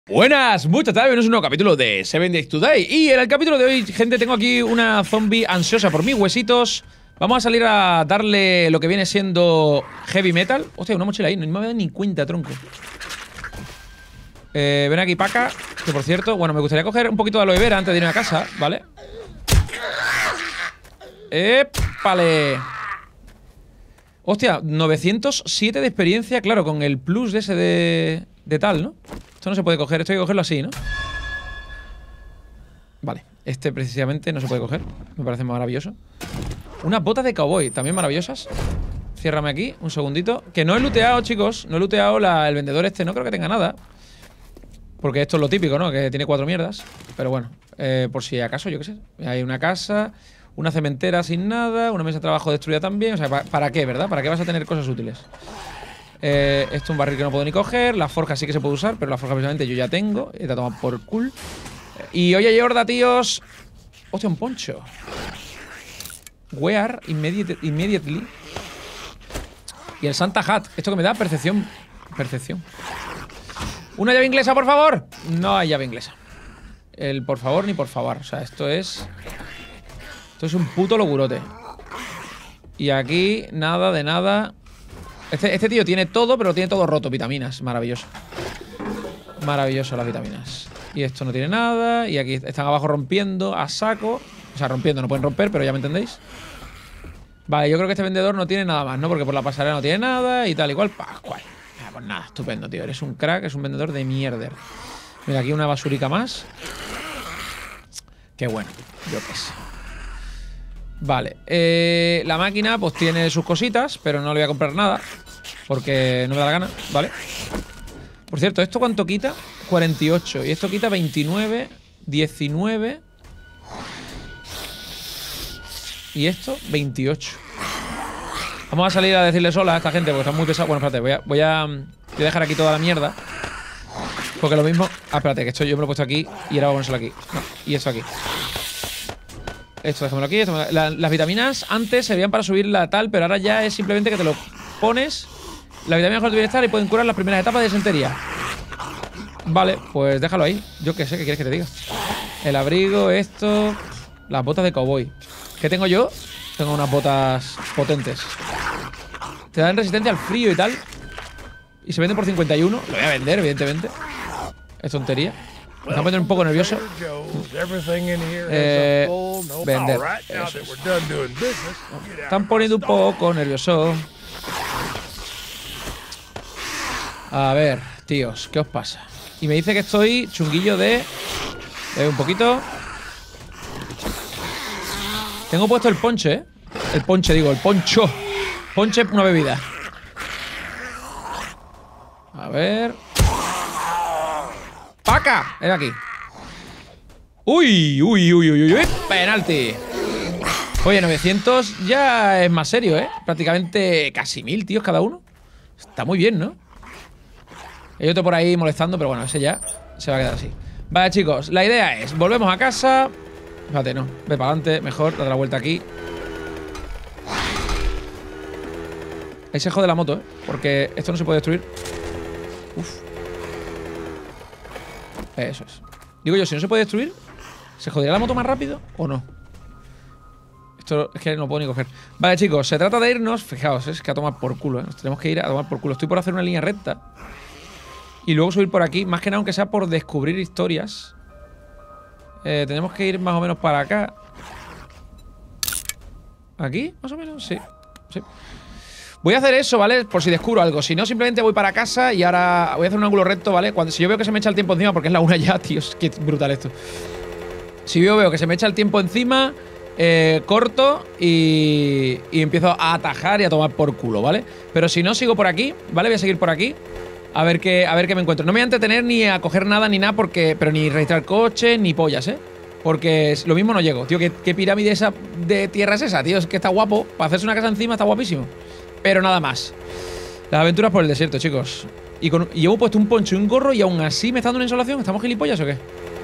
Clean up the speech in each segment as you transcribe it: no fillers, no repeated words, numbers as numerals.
Buenas, muchas tardes, bienvenidos a un nuevo capítulo de 7 Days to Die. Y en el capítulo de hoy, gente, tengo aquí una zombie ansiosa por mis huesitos. Vamos a salir a darle lo que viene siendo heavy metal. Hostia, una mochila ahí, no me he dado ni cuenta, tronco. Ven aquí, Paca. Que por cierto, bueno, me gustaría coger un poquito de aloe vera antes de irme a casa, ¿vale? ¡Épale! Hostia, 907 de experiencia, claro, con el plus de ese de tal, ¿no? Esto no se puede coger, esto hay que cogerlo así, ¿no? Vale, este precisamente no se puede coger. Me parece maravilloso. Unas botas de cowboy, también maravillosas. Ciérrame aquí, un segundito. Que no he looteado, chicos. No he looteado el vendedor este, no creo que tenga nada. Porque esto es lo típico, ¿no? Que tiene 4 mierdas. Pero bueno, por si acaso, yo qué sé. Hay una casa, una cementera sin nada, una mesa de trabajo destruida también. O sea, ¿para qué, verdad? ¿Para qué vas a tener cosas útiles? Esto es un barril que no puedo ni coger. La forja sí que se puede usar, pero la forja precisamente yo ya tengo. Te ha tomado por cool. Y oye, Yorda, tíos. Hostia, un poncho. Wear immediately. Y el Santa Hat. Esto que me da percepción. Percepción. ¿Una llave inglesa, por favor? No hay llave inglesa. El por favor ni por favor. O sea, esto es un puto logurote. Y aquí, nada de nada. Este tío tiene todo, pero tiene todo roto. Vitaminas, maravilloso. Maravilloso las vitaminas. Y esto no tiene nada. Y aquí están abajo rompiendo a saco. O sea, rompiendo, no pueden romper, pero ya me entendéis. Vale, yo creo que este vendedor no tiene nada más, ¿no? Porque por la pasarela no tiene nada y tal, igual. Pascual. Pues nada, estupendo, tío. Eres un crack, es un vendedor de mierder. Mira, aquí una basurica más. Qué bueno, yo qué sé. Vale, la máquina pues tiene sus cositas, pero no le voy a comprar nada porque no me da la gana, ¿vale? Por cierto, ¿esto cuánto quita? 48. Y esto quita 29, 19. Y esto, 28. Vamos a salir a decirle sola a esta gente porque están muy pesados. Bueno, espérate, voy a dejar aquí toda la mierda. Porque lo mismo... Ah, espérate, que esto yo me lo he puesto aquí y ahora vamos a ponérselo aquí. No, y esto aquí. Esto déjamelo aquí. Las vitaminas antes servían para subir la tal, pero ahora ya es simplemente que te lo pones. Las vitaminas mejor de bienestar y pueden curar las primeras etapas de disentería. Vale, pues déjalo ahí. Yo qué sé, ¿qué quieres que te diga? El abrigo, esto... Las botas de cowboy. ¿Qué tengo yo? Tengo unas botas potentes. Te dan resistencia al frío y tal. Y se venden por 51. Lo voy a vender, evidentemente. Es tontería. Me está poniendo un poco nervioso. Vender. Eso es. Están poniendo un poco nervioso. A ver, tíos, ¿qué os pasa? Y me dice que estoy chunguillo de... un poquito. Tengo puesto el ponche, ¿eh? El ponche, digo, el poncho. Ponche, una bebida. A ver. ¡Paca! Ven aquí. ¡Uy! ¡Uy, uy, uy, uy! ¡Penalti! Oye, 900 ya es más serio, ¿eh? Prácticamente casi 1000 tíos cada uno. Está muy bien, ¿no? Hay otro por ahí molestando, pero bueno, ese ya se va a quedar así. Vale, chicos, la idea es, volvemos a casa. Fíjate, no, ve para adelante, mejor, date la vuelta aquí. Ahí se jode la moto, ¿eh? Porque esto no se puede destruir. Uf. Eso es. Digo yo, si no se puede destruir, ¿se jodería la moto más rápido o no? Esto es que no lo puedo ni coger. Vale, chicos, se trata de irnos. Fijaos, es que a tomar por culo, ¿eh? Nos tenemos que ir a tomar por culo. Estoy por hacer una línea recta y luego subir por aquí. Más que nada, aunque sea por descubrir historias. Tenemos que ir más o menos para acá. ¿Aquí? Más o menos, sí. Sí. Voy a hacer eso, ¿vale? Por si descubro algo. Si no, simplemente voy para casa y ahora voy a hacer un ángulo recto, ¿vale? Si yo veo que se me echa el tiempo encima, porque es la 1 ya, tío, qué brutal esto. Si yo veo que se me echa el tiempo encima, corto y empiezo a atajar y a tomar por culo, ¿vale? Pero si no, sigo por aquí, ¿vale? Voy a seguir por aquí. A ver qué me encuentro. No me voy a entretener ni a coger nada ni nada porque... Pero ni registrar coche ni pollas, ¿eh? Porque lo mismo no llego. Tío, ¿qué pirámide esa de tierra es esa, tío? Es que está guapo. Para hacerse una casa encima está guapísimo. Pero nada más. Las aventuras por el desierto, chicos. Y llevo puesto un poncho y un gorro y aún así me está dando una insolación. ¿Estamos gilipollas o qué?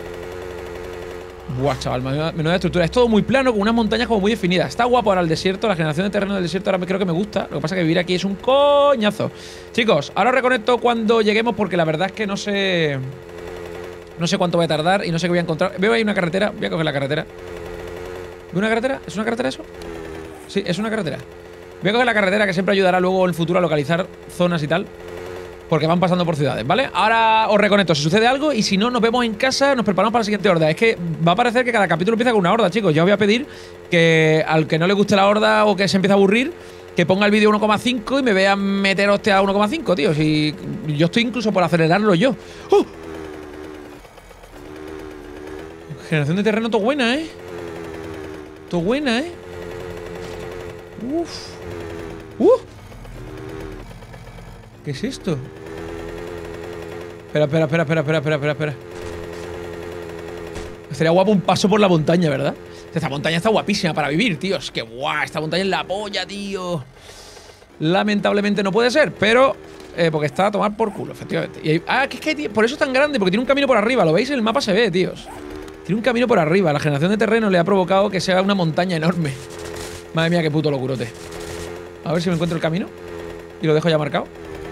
Buah, chaval, menuda estructura. Es todo muy plano, con unas montañas como muy definidas. Está guapo ahora el desierto, la generación de terreno del desierto ahora creo que me gusta. Lo que pasa es que vivir aquí es un coñazo. Chicos, ahora os reconecto cuando lleguemos porque la verdad es que no sé... No sé cuánto voy a tardar y no sé qué voy a encontrar. Veo ahí una carretera. Voy a coger la carretera. ¿Veo una carretera? ¿Es una carretera eso? Sí, es una carretera. Voy a coger la carretera que siempre ayudará luego en el futuro a localizar zonas y tal. Porque van pasando por ciudades, ¿vale? Ahora os reconecto si sucede algo y si no, nos vemos en casa, nos preparamos para la siguiente horda. Es que va a parecer que cada capítulo empieza con una horda, chicos. Ya os voy a pedir que al que no le guste la horda o que se empiece a aburrir, que ponga el vídeo 1,5 y me vea meter hostia a 1,5, tío. Si yo estoy incluso por acelerarlo yo. ¡Oh! Generación de terreno todo buena, ¿eh? Todo buena, ¿eh? Uf. ¿Qué es esto? Espera. Sería guapo un paso por la montaña, ¿verdad? Esta montaña está guapísima para vivir, tío. Es que guau, esta montaña es la polla, tío. Lamentablemente no puede ser, pero porque está a tomar por culo, efectivamente. Y hay, que es que por eso es tan grande, porque tiene un camino por arriba. ¿Lo veis? En el mapa se ve, tíos. Tiene un camino por arriba. La generación de terreno le ha provocado que sea una montaña enorme. Madre mía, qué puto locurote. A ver si me encuentro el camino. Y lo dejo ya marcado.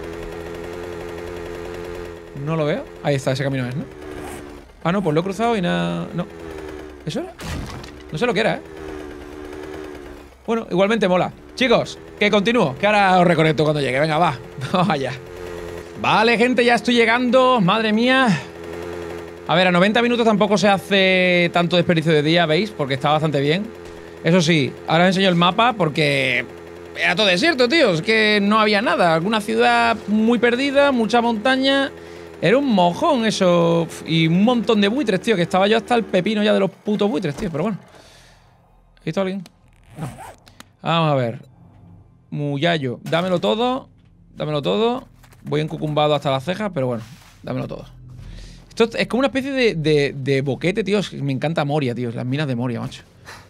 No lo veo. Ahí está, ese camino es, ¿no? Ah, no, pues lo he cruzado y nada... No. ¿Eso era? No sé lo que era, ¿eh? Bueno, igualmente mola. Chicos, que continúo, que ahora os reconecto cuando llegue. Venga, va. Vamos allá. Vale, gente, ya estoy llegando. Madre mía. A ver, a 90 minutos tampoco se hace tanto desperdicio de día, ¿veis? Porque está bastante bien. Eso sí, ahora os enseño el mapa porque... era todo desierto, tío. Es que no había nada. Alguna ciudad muy perdida, mucha montaña... Era un mojón eso. Y un montón de buitres, tío. Que estaba yo hasta el pepino ya de los putos buitres, tío. Pero bueno. ¿Has visto a alguien? No. Vamos a ver. Muyayo. Dámelo todo. Dámelo todo. Voy encucumbado hasta las cejas, pero bueno. Dámelo todo. Esto es como una especie de boquete, tío. Me encanta Moria, tío. Las minas de Moria, macho.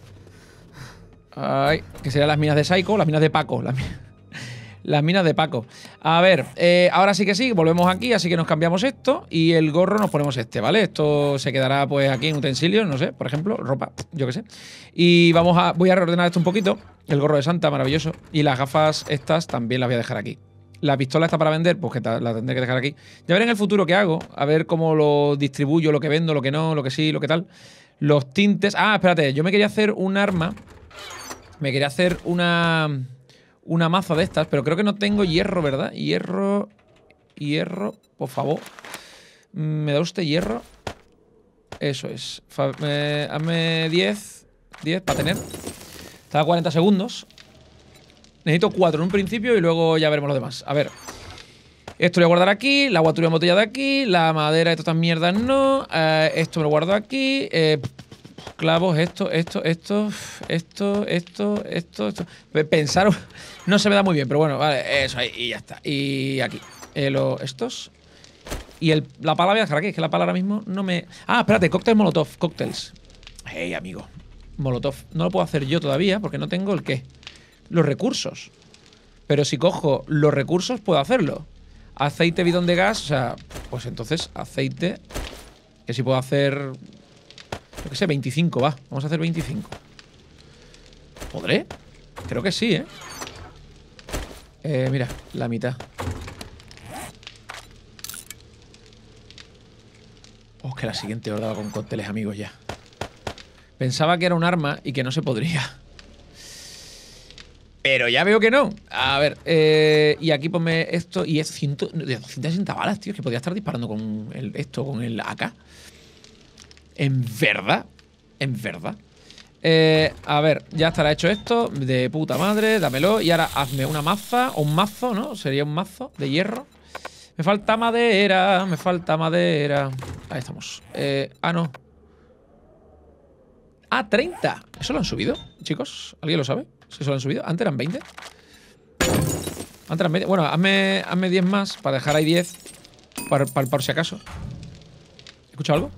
Ay, que serían las minas de Psycho, las minas de Paco. Las minas de Paco. A ver, ahora sí que sí, volvemos aquí, así que nos cambiamos esto y el gorro nos ponemos este, ¿vale? Esto se quedará pues aquí en utensilios, no sé, por ejemplo, ropa, yo qué sé. Y voy a reordenar esto un poquito, el gorro de Santa, maravilloso. Y las gafas estas también las voy a dejar aquí. La pistola está para vender, pues que la tendré que dejar aquí. Ya veré en el futuro qué hago, a ver cómo lo distribuyo, lo que vendo, lo que no, lo que sí, lo que tal. Los tintes... Ah, espérate, yo me quería hacer un arma. Me quería hacer una maza de estas, pero creo que no tengo hierro, ¿verdad? Hierro, por favor. ¿Me da usted hierro? Eso es. Hazme 10 para tener. Está a 40 segundos. Necesito 4 en un principio y luego ya veremos lo demás. A ver. Esto lo voy a guardar aquí. La guatura embotellada aquí. La madera de todas estas mierdas no. Esto me lo guardo aquí. Clavos, esto. Pensar no se me da muy bien, pero bueno, vale, eso ahí y ya está. Y aquí, estos. Y la pala voy a dejar aquí, es que la pala ahora mismo no me... Ah, espérate, cócteles molotov, cócteles. Hey, amigo, molotov. No lo puedo hacer yo todavía porque no tengo el qué. Los recursos. Pero si cojo los recursos puedo hacerlo. Aceite, bidón de gas, o sea, pues entonces aceite, que si puedo hacer... Yo qué sé, 25, va. Vamos a hacer 25. ¿Podré? Creo que sí, mira, la mitad. Oh, que la siguiente horda va con cócteles, amigos, ya. Pensaba que era un arma y que no se podría. Pero ya veo que no. A ver, y aquí ponme esto. Y es 260 balas, tío. Es que podría estar disparando con esto, con el AK. ¿En verdad? ¿En verdad? A ver, ya estará hecho esto. De puta madre, dámelo. Y ahora hazme una maza, o un mazo, ¿no? Sería un mazo de hierro. Me falta madera, me falta madera. Ahí estamos. Ah, no. Ah, 30. ¿Eso lo han subido, chicos? ¿Alguien lo sabe? Si eso lo han subido. Antes eran 20. Antes eran 20. Bueno, hazme 10 más para dejar ahí 10. Por si acaso. ¿Escuchado algo?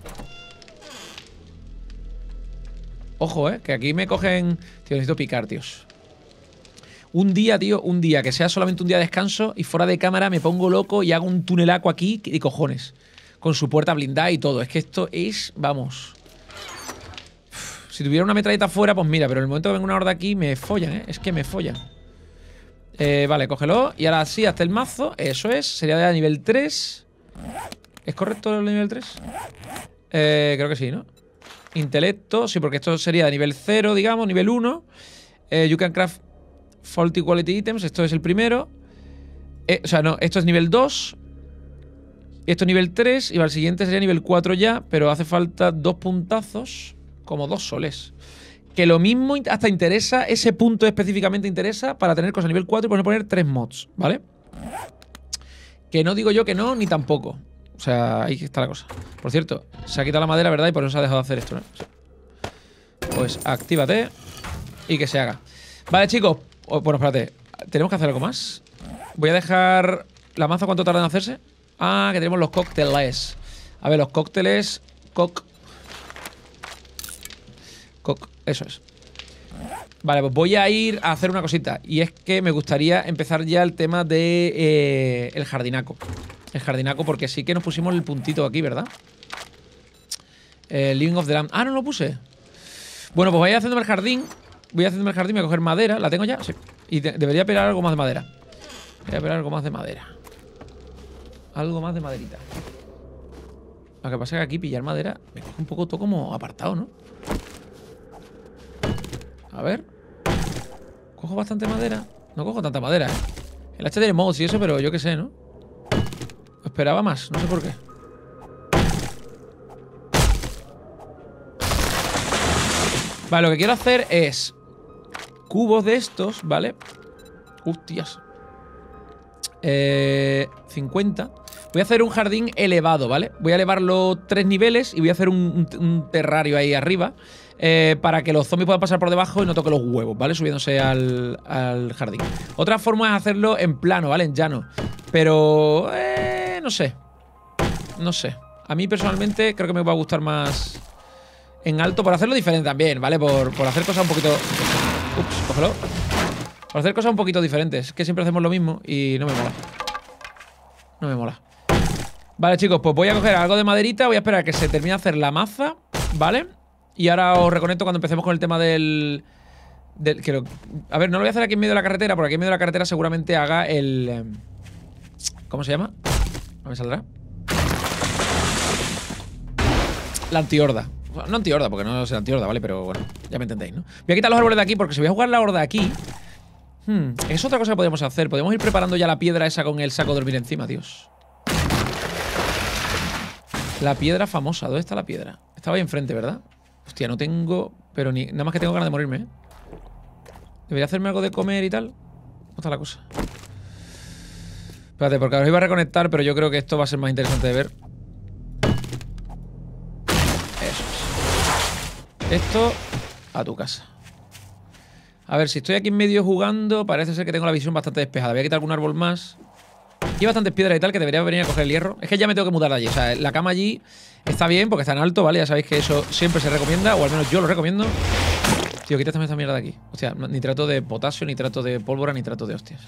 Ojo, que aquí me cogen... Tío, necesito picar, tíos. Un día, tío, un día. Que sea solamente un día de descanso y fuera de cámara me pongo loco y hago un tunelaco aquí de cojones. Con su puerta blindada y todo. Es que esto es... Vamos. Si tuviera una metralleta fuera, pues mira. Pero en el momento que venga una horda aquí, me follan, Es que me follan. Vale, cógelo. Y ahora sí, hasta el mazo. Eso es. Sería de nivel 3. ¿Es correcto el nivel 3? Creo que sí, ¿no? Intelecto, sí, porque esto sería de nivel 0, digamos, nivel 1. You can craft faulty quality items, esto es el primero. O sea, no, esto es nivel 2. Esto es nivel 3 y al siguiente sería nivel 4 ya, pero hace falta 2 puntazos, como 2 soles. Que lo mismo hasta interesa, ese punto específicamente interesa para tener cosas nivel 4 y poner 3 mods, ¿vale? Que no digo yo que no, ni tampoco. O sea, ahí está la cosa. Por cierto, se ha quitado la madera, ¿verdad? Y por eso se ha dejado de hacer esto, ¿no? Pues actívate y que se haga. Vale, chicos. Bueno, espérate. ¿Tenemos que hacer algo más? Voy a dejar la maza. ¿Cuánto tarda en hacerse? Ah, que tenemos los cócteles. A ver, los cócteles. Eso es. Vale, pues voy a ir a hacer una cosita. Y es que me gustaría empezar ya el tema de el jardinaco. El jardinaco, porque sí que nos pusimos el puntito aquí, ¿verdad? Living of the Land. Ah, no lo puse. Bueno, pues voy a ir haciéndome el jardín. Voy a coger madera. ¿La tengo ya? Sí. Y debería pegar algo más de madera. Voy a pegar algo más de madera. Algo más de maderita. Lo que pasa es que aquí pillar madera me coge un poco todo como apartado, ¿no? A ver. ¿Cojo bastante madera? No cojo tanta madera, ¿eh? El hacha tiene mods y eso, pero yo qué sé, ¿no? Esperaba más, no sé por qué. Vale, lo que quiero hacer es cubos de estos, ¿vale? Hostias. 50. Voy a hacer un jardín elevado, ¿vale? Voy a elevarlo 3 niveles y voy a hacer un terrario ahí arriba para que los zombies puedan pasar por debajo y no toque los huevos, ¿vale? Subiéndose al jardín. Otra forma es hacerlo en plano, ¿vale? En llano. Pero... no sé. No sé. A mí personalmente creo que me va a gustar más en alto por hacerlo diferente también, ¿vale? Por hacer cosas un poquito... Ups, cógelo. Por hacer cosas un poquito diferentes. Que siempre hacemos lo mismo y no me mola. No me mola. Vale, chicos, pues voy a coger algo de maderita. Voy a esperar a que se termine de hacer la maza, ¿vale? Y ahora os reconecto cuando empecemos con el tema del... a ver, no lo voy a hacer aquí en medio de la carretera, porque aquí en medio de la carretera seguramente haga el... ¿cómo se llama? No me saldrá. La antihorda. No antihorda, porque no es antihorda, ¿vale? Pero bueno, ya me entendéis, ¿no? Voy a quitar los árboles de aquí, porque si voy a jugar la horda aquí... es otra cosa que podemos hacer. Podemos ir preparando ya la piedra esa con el saco de dormir encima, Dios. La piedra famosa. ¿Dónde está la piedra? Estaba ahí enfrente, ¿verdad? Hostia, no tengo... Pero ni... Nada más que tengo ganas de morirme, ¿eh? Debería hacerme algo de comer y tal. ¿Cómo está la cosa? Espérate, porque os iba a reconectar, pero yo creo que esto va a ser más interesante de ver. Eso es. Esto a tu casa. A ver, si estoy aquí en medio jugando, parece ser que tengo la visión bastante despejada. Voy a quitar algún árbol más. Y bastantes piedras y tal, que debería venir a coger el hierro. Es que ya me tengo que mudar de allí. O sea, la cama allí está bien porque está en alto, ¿vale? Ya sabéis que eso siempre se recomienda, o al menos yo lo recomiendo. Tío, quítame esta mierda de aquí. Hostia, nitrato de potasio, nitrato de pólvora, nitrato de hostias.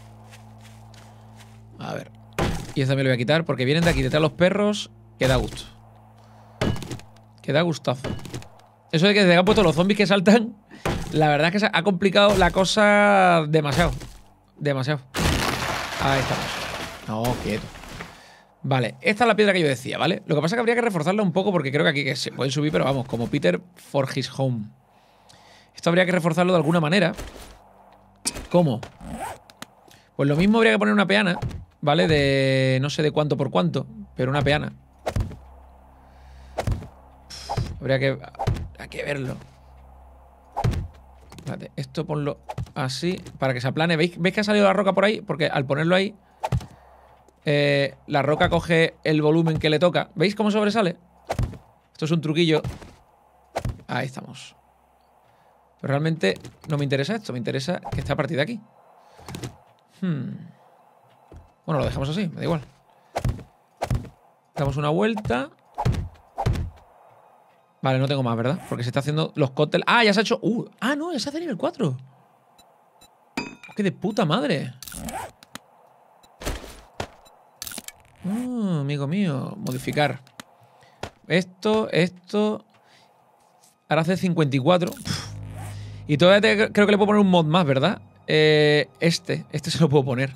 A ver. Y esta me lo voy a quitar porque vienen de aquí detrás los perros, que da gusto. Que da gustazo. Eso de que se han puesto los zombies que saltan, la verdad es que se ha complicado la cosa demasiado. Demasiado. Ahí estamos. No, quieto. Vale, esta es la piedra que yo decía, ¿vale? Lo que pasa es que habría que reforzarla un poco porque creo que aquí que se pueden subir, pero vamos, como Peter for his home. Esto habría que reforzarlo de alguna manera. ¿Cómo? Pues lo mismo habría que poner una peana, ¿vale? De no sé de cuánto por cuánto, pero una peana. Habría que verlo. Espérate, esto ponlo así para que se aplane. ¿Veis que ha salido la roca por ahí? Porque al ponerlo ahí, la roca coge el volumen que le toca. ¿Veis cómo sobresale? Esto es un truquillo. Ahí estamos. Pero realmente no me interesa esto. Me interesa que esté a partir de aquí. Bueno, lo dejamos así, me da igual. Damos una vuelta. Vale, no tengo más, ¿verdad? Porque se está haciendo los cócteles. ¡Ah, ya se ha hecho! ¡Ah, no! Ya se hace nivel 4. ¡Qué de puta madre! Amigo mío. Modificar. Esto. Ahora hace 54. Y todavía creo que le puedo poner un mod más, ¿verdad? Este se lo puedo poner.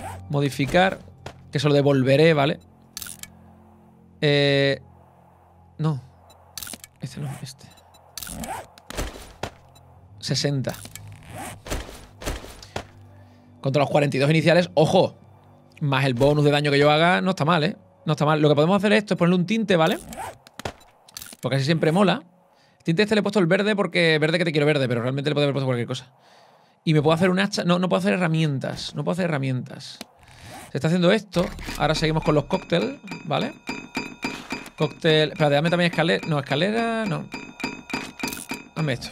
Modificar. Que se lo devolveré, ¿vale? No. Este no, este. 60. Contra los 42 iniciales, ojo. Más el bonus de daño que yo haga, no está mal, ¿eh? No está mal. Lo que podemos hacer esto es ponerle un tinte, ¿vale? Porque así siempre mola. El tinte este le he puesto el verde porque verde que te quiero verde, pero realmente le puedo haber puesto cualquier cosa. Y me puedo hacer un hacha. No, no puedo hacer herramientas. No puedo hacer herramientas. Se está haciendo esto. Ahora seguimos con los cócteles, ¿vale? Cóctel. Espérate, dame también escalera. No, escalera, no. Dame esto.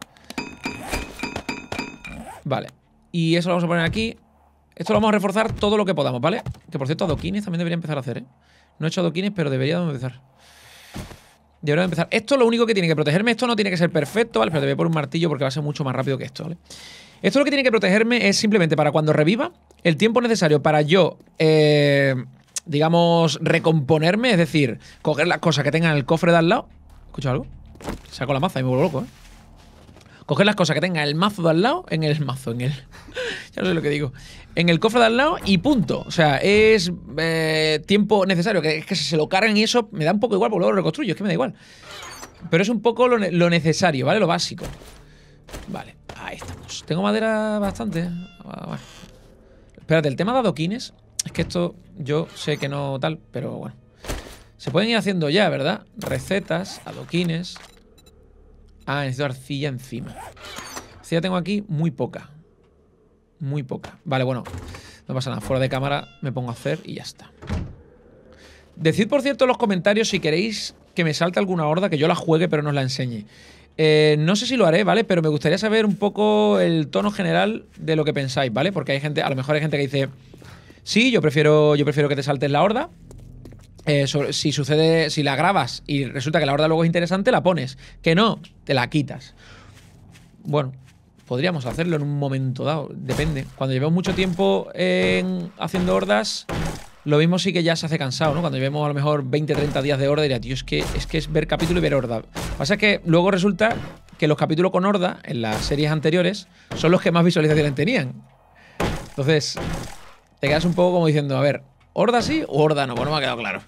Vale. Y eso lo vamos a poner aquí. Esto lo vamos a reforzar todo lo que podamos, ¿vale? Que por cierto, adoquines también debería empezar a hacer, ¿eh? No he hecho adoquines, pero debería de empezar. Debería de empezar. Esto es lo único que tiene que protegerme. Esto no tiene que ser perfecto, ¿vale? Pero te voy a poner un martillo porque va a ser mucho más rápido que esto, ¿vale? Esto lo que tiene que protegerme es simplemente para cuando reviva, el tiempo necesario para yo, digamos, recomponerme. Es decir, coger las cosas que tengan en el cofre de al lado. ¿Escuchas algo? Saco la maza y me vuelvo loco, ¿eh? Coger las cosas que tenga el mazo de al lado, en el mazo, en el... ya no sé lo que digo. En el cofre de al lado y punto. O sea, es tiempo necesario. Que es que si se lo cargan y eso me da un poco igual, porque luego lo reconstruyo. Es que me da igual. Pero es un poco lo necesario, ¿vale? Lo básico. Vale, ahí estamos. Tengo madera bastante. Bueno. Espérate, el tema de adoquines. Es que esto yo sé que no tal, pero bueno. Se pueden ir haciendo ya, ¿verdad? Recetas, adoquines... Ah, necesito arcilla encima. Arcilla tengo aquí muy poca. Muy poca. Vale, bueno. No pasa nada. Fuera de cámara me pongo a hacer y ya está. Decid, por cierto, en los comentarios si queréis que me salte alguna horda, que yo la juegue pero no os la enseñe. No sé si lo haré, ¿vale? Pero me gustaría saber un poco el tono general de lo que pensáis, ¿vale? Porque hay gente, a lo mejor hay gente que dice... Sí, yo prefiero que te saltes la horda. Si sucede, si la grabas y resulta que la horda luego es interesante, la pones. Que no, te la quitas. Bueno, podríamos hacerlo en un momento dado. Depende. Cuando llevemos mucho tiempo haciendo hordas, lo mismo sí que ya se hace cansado, ¿no? Cuando llevemos a lo mejor 20, 30 días de horda, diría, tío, es que es ver capítulo y ver horda. Pasa que luego resulta que los capítulos con horda, en las series anteriores, son los que más visualizaciones tenían. Entonces, te quedas un poco como diciendo, a ver, ¿horda sí o horda no? Pues no me ha quedado claro.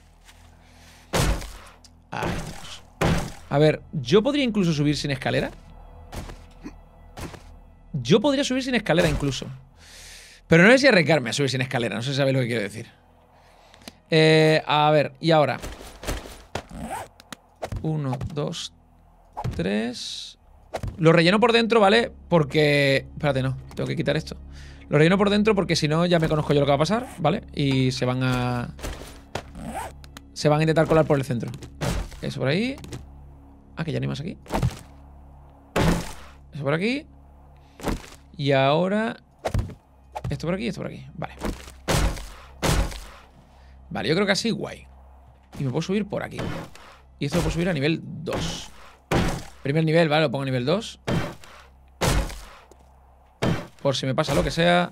Ahí estamos. A ver, ¿yo podría incluso subir sin escalera? Yo podría subir sin escalera incluso. Pero no sé si arriesgarme a subir sin escalera. No sé si sabéis lo que quiero decir. A ver, y ahora 1, 2, 3. Lo relleno por dentro, ¿vale? Porque... Espérate, no, tengo que quitar esto. Lo relleno por dentro porque si no ya me conozco yo lo que va a pasar, ¿vale? Y se van a intentar colar por el centro. Eso por ahí. Ah, que ya no hay más aquí. Eso por aquí. Y ahora... Esto por aquí y esto por aquí. Vale. Vale, yo creo que así guay. Y me puedo subir por aquí. Y esto lo puedo subir a nivel 2. Primer nivel, vale, lo pongo a nivel 2. Por si me pasa lo que sea,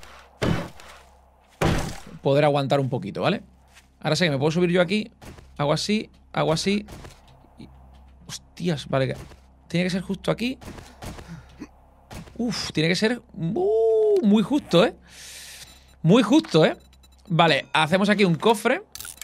poder aguantar un poquito, ¿vale? Ahora sé que me puedo subir yo aquí. Hago así, hago así. Y... Hostias, vale. Tiene que ser justo aquí. Uf, tiene que ser muy justo, ¿eh? Muy justo, ¿eh? Vale, hacemos aquí un cofre.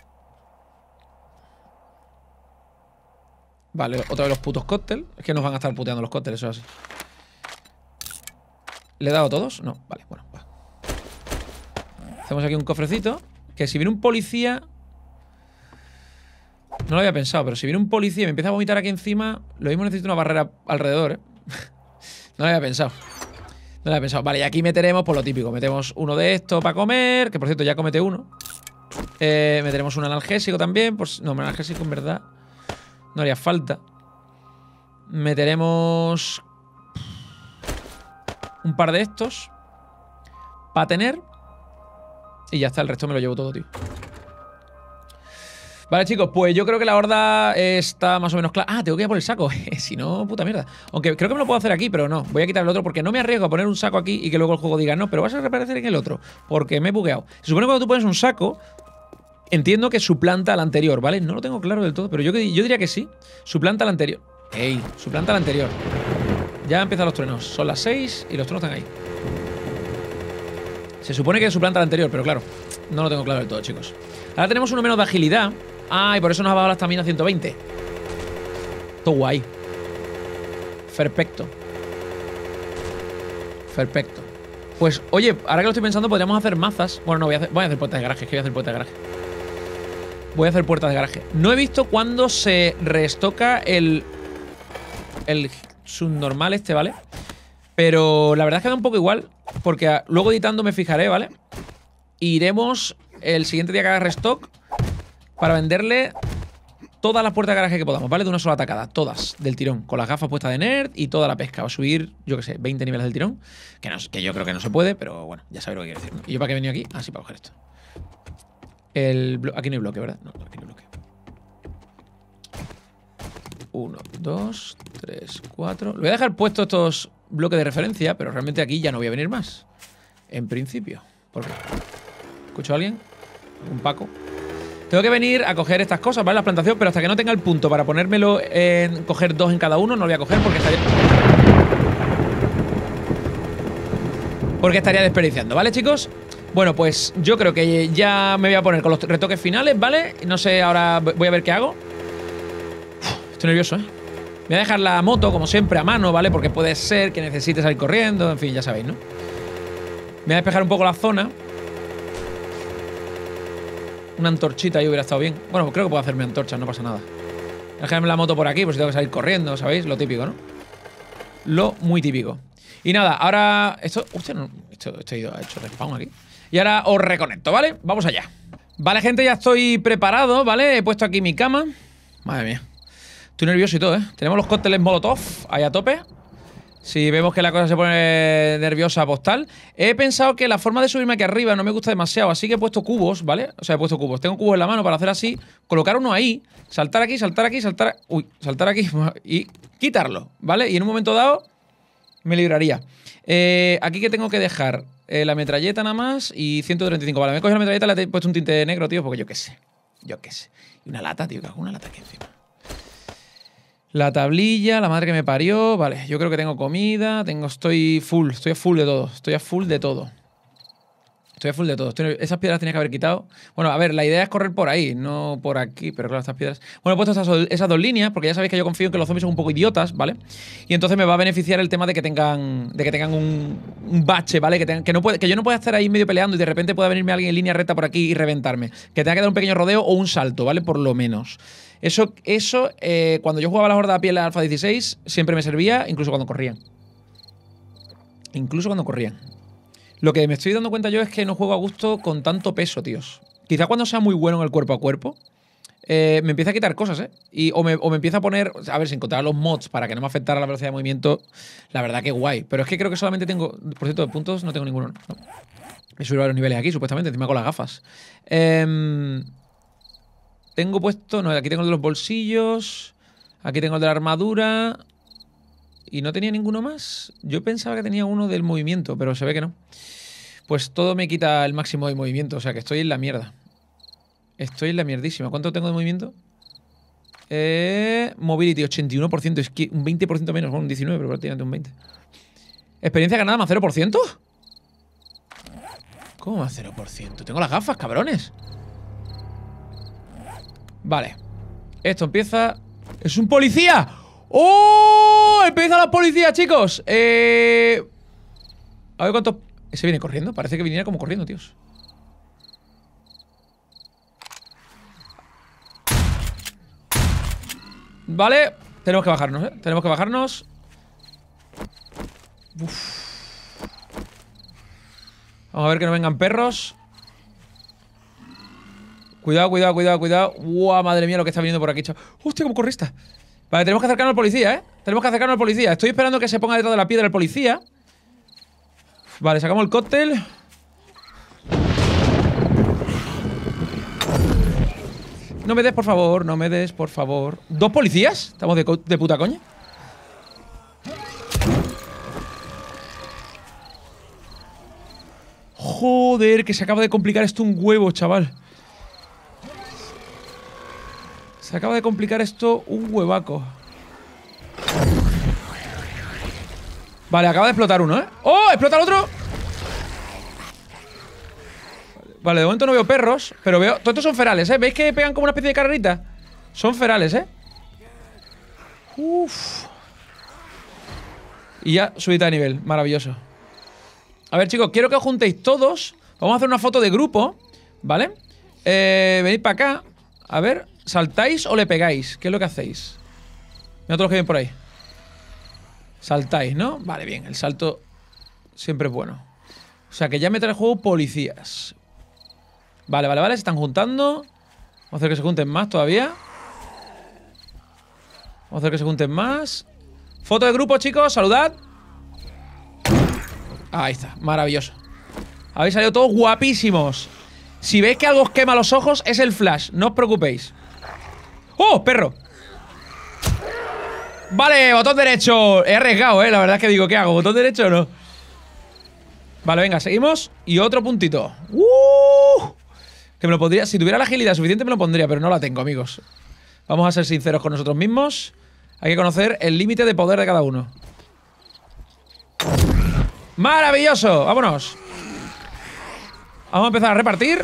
Vale, otra vez los putos cócteles. Es que nos van a estar puteando los cócteles, eso es así. ¿Le he dado a todos? No, vale, bueno, va. Hacemos aquí un cofrecito. Que si viene un policía... No lo había pensado, pero si viene un policía y me empieza a vomitar aquí encima, lo mismo necesito una barrera alrededor, ¿eh? No lo había pensado. No lo había pensado. Vale, y aquí meteremos por lo típico. Metemos uno de estos para comer, que por cierto ya comete uno. Meteremos un analgésico también. Pues, no, un analgésico en verdad no haría falta. Meteremos un par de estos para tener. Y ya está, el resto me lo llevo todo, tío. Vale, chicos, pues yo creo que la horda está más o menos clara. Ah, tengo que ir a por el saco. Si no, puta mierda. Aunque creo que me lo puedo hacer aquí, pero no. Voy a quitar el otro porque no me arriesgo a poner un saco aquí y que luego el juego diga no, pero vas a reaparecer en el otro. Porque me he bugueado. Se supone que cuando tú pones un saco, entiendo que suplanta al anterior, ¿vale? No lo tengo claro del todo, pero yo diría que sí. Suplanta al anterior. ¡Ey! Suplanta al anterior. Ya empiezan los truenos. Son las 6 y los truenos están ahí. Se supone que suplanta al anterior, pero claro, no lo tengo claro del todo, chicos. Ahora tenemos uno menos de agilidad. Ah, y por eso nos ha bajado la estamina a 120. Todo guay. Perfecto. Perfecto. Pues, oye, ahora que lo estoy pensando, podríamos hacer mazas. Bueno, no, voy a hacer puertas de garaje. Es que voy a hacer puertas de garaje. Voy a hacer puertas de garaje. No he visto cuándo se restoca el subnormal este, ¿vale? Pero la verdad es que da un poco igual. Porque luego editando me fijaré, ¿vale? Iremos el siguiente día que haga restock para venderle todas las puertas de garaje que podamos, ¿vale? De una sola tacada, todas, del tirón. Con las gafas puestas de nerd y toda la pesca. Va a subir, yo qué sé, 20 niveles del tirón. Que yo creo que no se puede, pero bueno, ya sabéis lo que quiero decir, ¿no? ¿Y yo para qué he venido aquí? Ah, sí, para coger esto. Aquí no hay bloque, ¿verdad? No, aquí no hay bloque. 1, 2, 3, 4. Le voy a dejar puestos estos bloques de referencia, pero realmente aquí ya no voy a venir más. En principio. ¿Por qué? ¿Escucho a alguien? ¿Un Paco? Tengo que venir a coger estas cosas, ¿vale? La plantación, pero hasta que no tenga el punto para ponérmelo en coger 2 en cada uno, no lo voy a coger porque estaría desperdiciando, ¿vale, chicos? Bueno, pues yo creo que ya me voy a poner con los retoques finales, ¿vale? No sé, ahora voy a ver qué hago. Estoy nervioso, ¿eh? Voy a dejar la moto, como siempre, a mano, ¿vale? Porque puede ser que necesite salir corriendo, en fin, ya sabéis, ¿no? Voy a despejar un poco la zona. Una antorchita ahí hubiera estado bien. Bueno, creo que puedo hacerme antorchas, no pasa nada. Dejarme la moto por aquí, por si tengo que salir corriendo, ¿sabéis? Lo típico, ¿no? Lo muy típico. Y nada, ahora... Hostia, no, esto ha hecho respawn aquí. Y ahora os reconecto, ¿vale? Vamos allá. Vale, gente, ya estoy preparado, ¿vale? He puesto aquí mi cama. Madre mía. Estoy nervioso y todo, ¿eh? Tenemos los cócteles Molotov ahí a tope. Si vemos que la cosa se pone nerviosa, postal. He pensado que la forma de subirme aquí arriba no me gusta demasiado, así que he puesto cubos, ¿vale? O sea, he puesto cubos. Tengo cubos en la mano para hacer así, colocar uno ahí, saltar aquí, saltar aquí, saltar... Uy, saltar aquí y quitarlo, ¿vale? Y en un momento dado me libraría. Aquí que tengo que dejar la metralleta nada más y 135. Vale, me he cogido la metralleta y le he puesto un tinte negro, tío, porque yo qué sé. Yo qué sé. Y una lata, tío, que hago una lata aquí encima. La tablilla, la madre que me parió. Vale, yo creo que tengo comida. Estoy a full de todo. Estoy a full de todo. Esas piedras tenía que haber quitado. Bueno, a ver, la idea es correr por ahí, no por aquí. Pero claro, estas piedras... Bueno, he puesto esas 2 líneas, porque ya sabéis que yo confío en que los zombies son un poco idiotas, ¿vale? Y entonces me va a beneficiar el tema de que tengan un bache, ¿vale? Que yo no pueda estar ahí medio peleando y de repente pueda venirme alguien en línea recta por aquí y reventarme. Que tenga que dar un pequeño rodeo o un salto, ¿vale? Por lo menos. Eso cuando yo jugaba a la Horda a piel Alpha 16, siempre me servía, incluso cuando corrían. Lo que me estoy dando cuenta yo es que no juego a gusto con tanto peso, tíos. Quizá cuando sea muy bueno en el cuerpo a cuerpo, me empieza a quitar cosas, ¿eh? O me empieza a poner... A ver, si encontrar los mods para que no me afectara la velocidad de movimiento, la verdad que guay. Pero es que creo que solamente tengo... Por cierto, de puntos no tengo ninguno, ¿no? He subido varios niveles aquí, supuestamente, encima con las gafas. Tengo puesto... No, aquí tengo el de los bolsillos. Aquí tengo el de la armadura. ¿Y no tenía ninguno más? Yo pensaba que tenía uno del movimiento, pero se ve que no. Pues todo me quita el máximo de movimiento, o sea que estoy en la mierda. Estoy en la mierdísima. ¿Cuánto tengo de movimiento? Mobility, 81%. Es que un 20% menos, bueno, un 19%, pero prácticamente un 20%. Experiencia ganada más 0%. ¿Cómo más 0%? Tengo las gafas, cabrones. Vale. Esto empieza... ¡Es un policía! ¡Oh! Empieza la policía, chicos. A ver cuánto... ¿Ese viene corriendo? Parece que viniera como corriendo, tíos. Vale. Tenemos que bajarnos, ¿eh? Tenemos que bajarnos. Uf. Vamos a ver que no vengan perros. Cuidado, cuidado, cuidado, cuidado. ¡Uah, madre mía lo que está viniendo por aquí, chaval! ¡Hostia, cómo corre esta! Vale, tenemos que acercarnos al policía, ¿eh? Tenemos que acercarnos al policía. Estoy esperando que se ponga detrás de la piedra el policía. Vale, sacamos el cóctel. No me des, por favor. No me des, por favor. ¿2 policías? ¿Estamos de puta coña? Joder, que se acaba de complicar esto un huevo, chaval. Se acaba de complicar esto un huevaco. Vale, acaba de explotar uno, ¿eh? ¡Oh! ¡Explota el otro! Vale, de momento no veo perros, pero veo... Todos estos son ferales, ¿eh? ¿Veis que pegan como una especie de carrerita? Son ferales, ¿eh? Uf. Y ya subida de nivel. Maravilloso. A ver, chicos, quiero que os juntéis todos. Vamos a hacer una foto de grupo, ¿vale? Venid para acá. A ver, ¿saltáis o le pegáis? ¿Qué es lo que hacéis? Mira todos los que vienen por ahí. Saltáis, ¿no? Vale, bien, el salto siempre es bueno. O sea, que ya mete el juego policías. Vale, vale, vale, se están juntando. Vamos a hacer que se junten más todavía. Vamos a hacer que se junten más. Foto de grupo, chicos, saludad. Ahí está, maravilloso. Habéis salido todos guapísimos. Si veis que algo os quema los ojos, es el flash, no os preocupéis. ¡Oh, perro! Vale, botón derecho. He arriesgado, la verdad es que digo, ¿qué hago? ¿Botón derecho o no? Vale, venga, seguimos. Y otro puntito. Que me lo pondría. Si tuviera la agilidad suficiente me lo pondría, pero no la tengo, amigos. Vamos a ser sinceros con nosotros mismos. Hay que conocer el límite de poder de cada uno. ¡Maravilloso! ¡Vámonos! Vamos a empezar a repartir.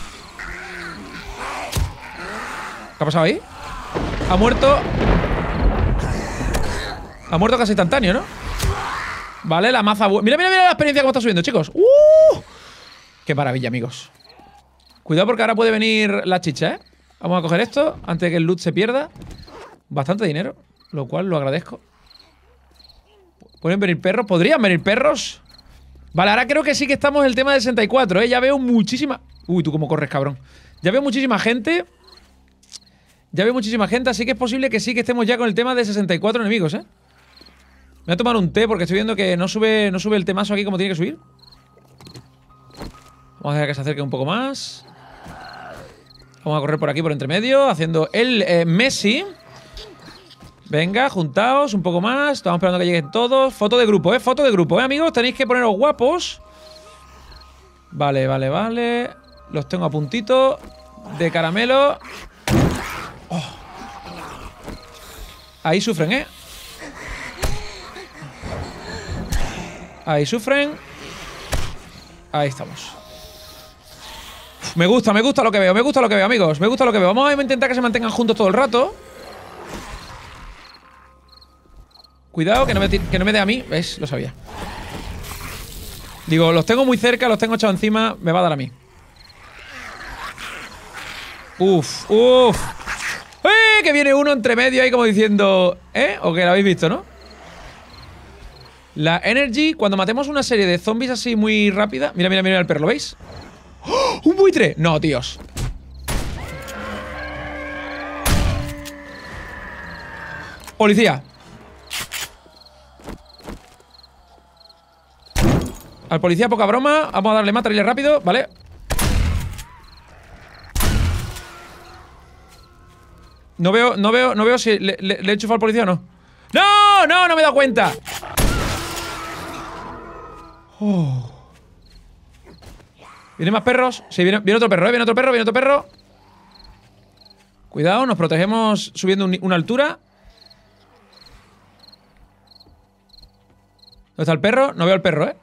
¿Qué ha pasado ahí? Ha muerto. Ha muerto casi instantáneo, ¿no? Vale, la maza. Mira, mira, mira la experiencia cómo está subiendo, chicos. ¡Qué maravilla, amigos! Cuidado porque ahora puede venir la chicha, ¿eh? Vamos a coger esto antes de que el loot se pierda. Bastante dinero, lo cual lo agradezco. ¿Pueden venir perros? ¿Podrían venir perros? Vale, ahora creo que sí que estamos en el tema del 64, ¿eh? Ya veo muchísima... Uy, tú cómo corres, cabrón. Ya veo muchísima gente. Ya veo muchísima gente, así que es posible que sí que estemos ya con el tema de 64 enemigos, ¿eh? Me voy a tomar un té porque estoy viendo que no sube el temazo aquí como tiene que subir. Vamos a dejar que se acerque un poco más. Vamos a correr por aquí, por entre medio, haciendo el Messi. Venga, juntaos un poco más. Estamos esperando que lleguen todos. Foto de grupo, foto de grupo, amigos. Tenéis que poneros guapos. Vale, vale, vale. Los tengo a puntito. De caramelo. Oh. Ahí sufren, ¿eh? Ahí sufren. Ahí estamos. Me gusta lo que veo, me gusta lo que veo, amigos. Me gusta lo que veo. Vamos a intentar que se mantengan juntos todo el rato. Cuidado, que no me dé a mí. ¿Ves? Lo sabía. Digo, los tengo muy cerca, los tengo echados encima. Me va a dar a mí. Uf, uf. Que viene uno entre medio ahí como diciendo... ¿O que lo habéis visto, no? La energy, cuando matemos una serie de zombies así muy rápida... Mira, mira, mira el perro, ¿lo veis? ¡Oh! ¡Un buitre! No, tíos. Policía. Al policía, poca broma. Vamos a darle matarle rápido, ¿vale? No veo si le he enchufado al policía o no. ¡No! ¡No! ¡No me he dado cuenta! Oh. ¿Vienen más perros? Sí, viene otro perro, Viene otro perro, viene otro perro. Cuidado, nos protegemos subiendo una altura. ¿Dónde está el perro? No veo al perro,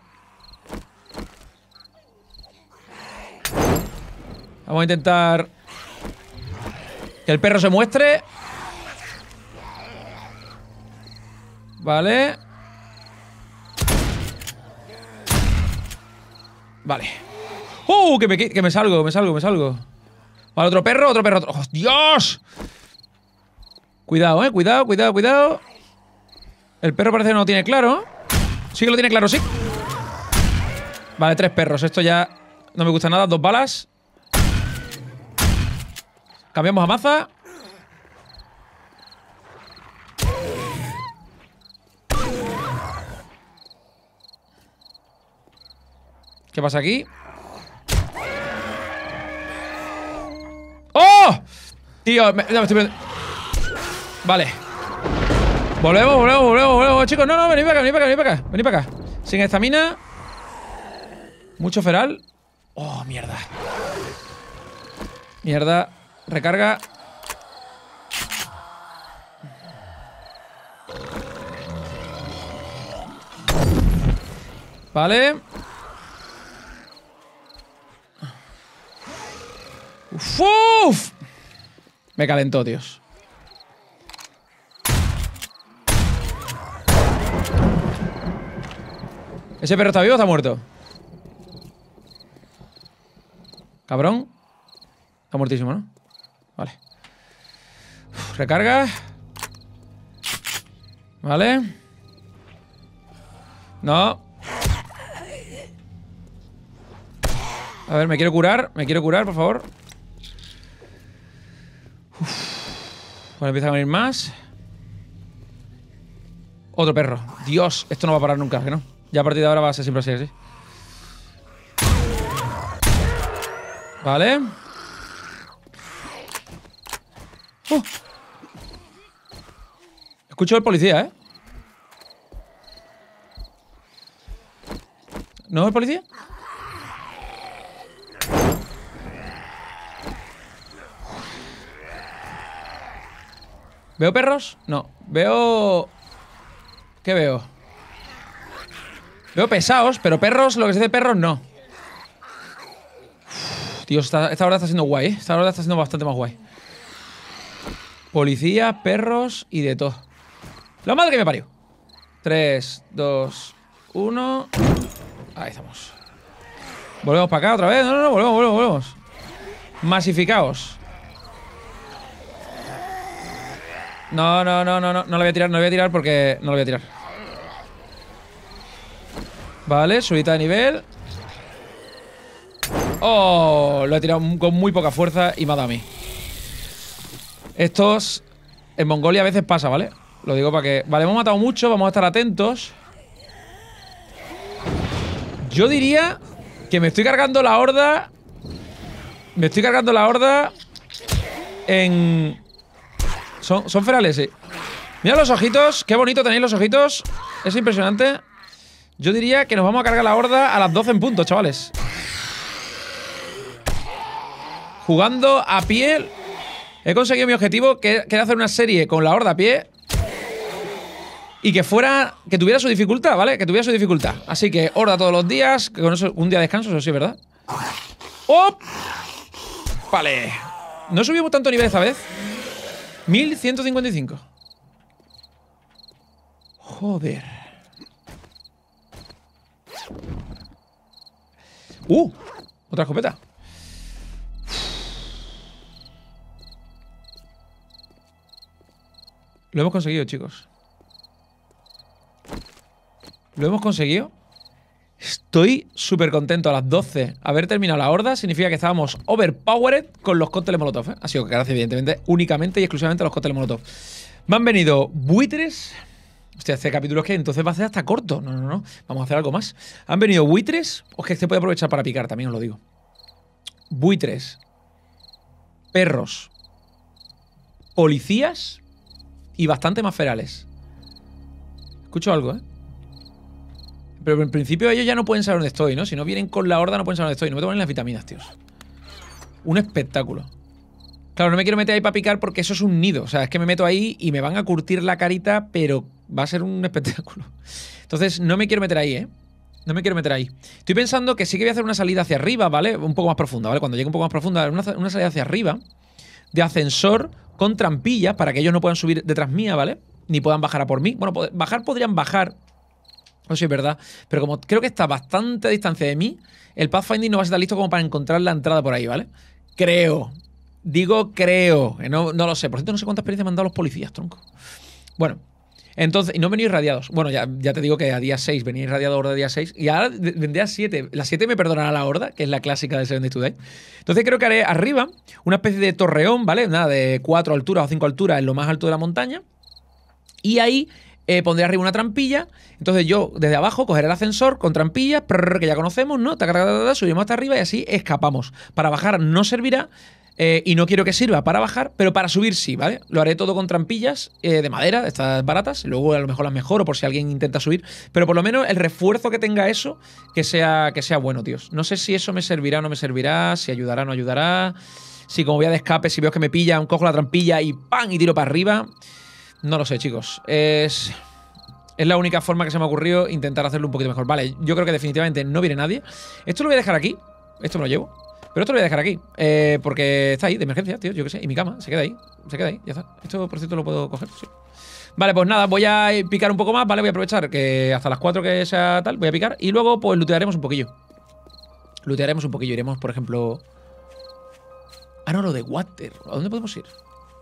Vamos a intentar que el perro se muestre. Vale. Vale. Que me salgo. Vale, otro perro. ¡Oh, Dios! Cuidado, cuidado. El perro parece que no lo tiene claro. Sí que lo tiene claro, sí. Vale, 3 perros. Esto ya no me gusta nada. 2 balas. Cambiamos a maza. ¿Qué pasa aquí? ¡Oh! Tío, me estoy... Vale. Volvemos, chicos. No, venid para acá. Sin estamina. Mucho feral. Oh, mierda. Recarga. Vale. Uf. Me calentó, tíos. ¿Ese perro está vivo o está muerto? Cabrón. Está muertísimo, ¿no? Vale. Uf, recarga. Vale. No. A ver, me quiero curar. Me quiero curar, por favor. Uf. Bueno, empiezan a venir más. Otro perro. Dios, esto no va a parar nunca, ¿que no? Ya a partir de ahora va a ser siempre así. Vale. Escucho al policía, ¿eh? ¿No es el policía? ¿Veo perros? No. Veo... ¿Qué veo? Veo pesados, pero perros, lo que se dice perros, no. Uf, tío, esta hora está siendo guay, ¿eh? Esta hora está siendo bastante más guay. Policía, perros y de todo. La madre que me parió. 3, 2, 1. Ahí estamos. Volvemos para acá otra vez. No, volvemos. Masificaos. No lo voy a tirar porque no lo voy a tirar. Vale, subida de nivel. Oh, lo he tirado con muy poca fuerza y me ha dado a mí. Estos en Mongolia a veces pasa, ¿vale? Lo digo para que... Vale, hemos matado mucho, vamos a estar atentos. Yo diría que me estoy cargando la horda. Me estoy cargando la horda en... Son ferales, sí. Mira los ojitos, qué bonito tenéis los ojitos. Es impresionante. Yo diría que nos vamos a cargar la horda a las 12 en punto, chavales. Jugando a pie. He conseguido mi objetivo, que era hacer una serie con la horda a pie. Y que fuera... Que tuviera su dificultad, ¿vale? Que tuviera su dificultad. Así que horda todos los días. Que con eso un día de descanso, eso sí, ¿verdad? ¡Oh! Vale. No subimos tanto nivel esta vez. 1155. Joder. Otra escopeta. Lo hemos conseguido, chicos. Lo hemos conseguido. Estoy súper contento. A las 12 haber terminado la horda significa que estábamos overpowered con los cócteles molotov, ¿eh? Ha sido gracias, evidentemente, únicamente y exclusivamente a los cócteles molotov. Me han venido buitres. Hostia, este capítulo es que entonces va a ser hasta corto. No. Vamos a hacer algo más. Han venido buitres. O es que se puede aprovechar para picar, también os lo digo. Buitres. Perros. Policías. Y bastante más ferales. Escucho algo, ¿eh? Pero en principio ellos ya no pueden saber dónde estoy, ¿no? Si no vienen con la horda no pueden saber dónde estoy. No me toman las vitaminas, tíos. Un espectáculo. Claro, no me quiero meter ahí para picar porque eso es un nido. O sea, es que me meto ahí y me van a curtir la carita, pero va a ser un espectáculo. Entonces, no me quiero meter ahí, ¿eh? No me quiero meter ahí. Estoy pensando que sí que voy a hacer una salida hacia arriba, ¿vale? Un poco más profunda, ¿vale? Cuando llegue un poco más profunda, una salida hacia arriba de ascensor con trampillas para que ellos no puedan subir detrás mía, ¿vale? Ni puedan bajar a por mí. Bueno, bajar podrían bajar. No sé, es verdad. Pero como creo que está a bastante distancia de mí, el pathfinding no va a estar listo como para encontrar la entrada por ahí, ¿vale? Creo. Digo creo. No lo sé. Por cierto, no sé cuánta experiencia me han dado los policías, tronco. Bueno. Entonces, y no venís irradiados. Bueno, ya te digo que a día 6 venía irradiado horda día 6. Y ahora vendría a 7. La 7 me perdonará la horda, que es la clásica de 7 Days Today. Entonces creo que haré arriba una especie de torreón, ¿vale? Nada, de 4 alturas o 5 alturas en lo más alto de la montaña. Y ahí pondré arriba una trampilla. Entonces yo desde abajo cogeré el ascensor con trampillas, que ya conocemos, ¿no? Subimos hasta arriba y así escapamos. Para bajar no servirá. Y no quiero que sirva para bajar, pero para subir sí, ¿vale? Lo haré todo con trampillas de madera, de estas baratas. Luego a lo mejor las mejoro por si alguien intenta subir. Pero por lo menos el refuerzo que tenga eso, que sea bueno, tíos. No sé si eso me servirá o no me servirá, si ayudará o no ayudará. Si como vía de escape, si veo que me pillan, cojo la trampilla y ¡pam! Y tiro para arriba. No lo sé, chicos. Es la única forma que se me ha ocurrido intentar hacerlo un poquito mejor. Vale, yo creo que definitivamente no viene nadie. Esto lo voy a dejar aquí. Esto me lo llevo. Pero esto lo voy a dejar aquí, porque está ahí, de emergencia, tío, yo qué sé. Y mi cama, se queda ahí, ya está. Esto, por cierto, lo puedo coger, sí. Vale, pues nada, voy a picar un poco más, ¿vale? Voy a aprovechar que hasta las 4 que sea tal, voy a picar. Y luego, pues, lootearemos un poquillo. Lootearemos un poquillo. Iremos, por ejemplo... Ah, no, lo de water. ¿A dónde podemos ir?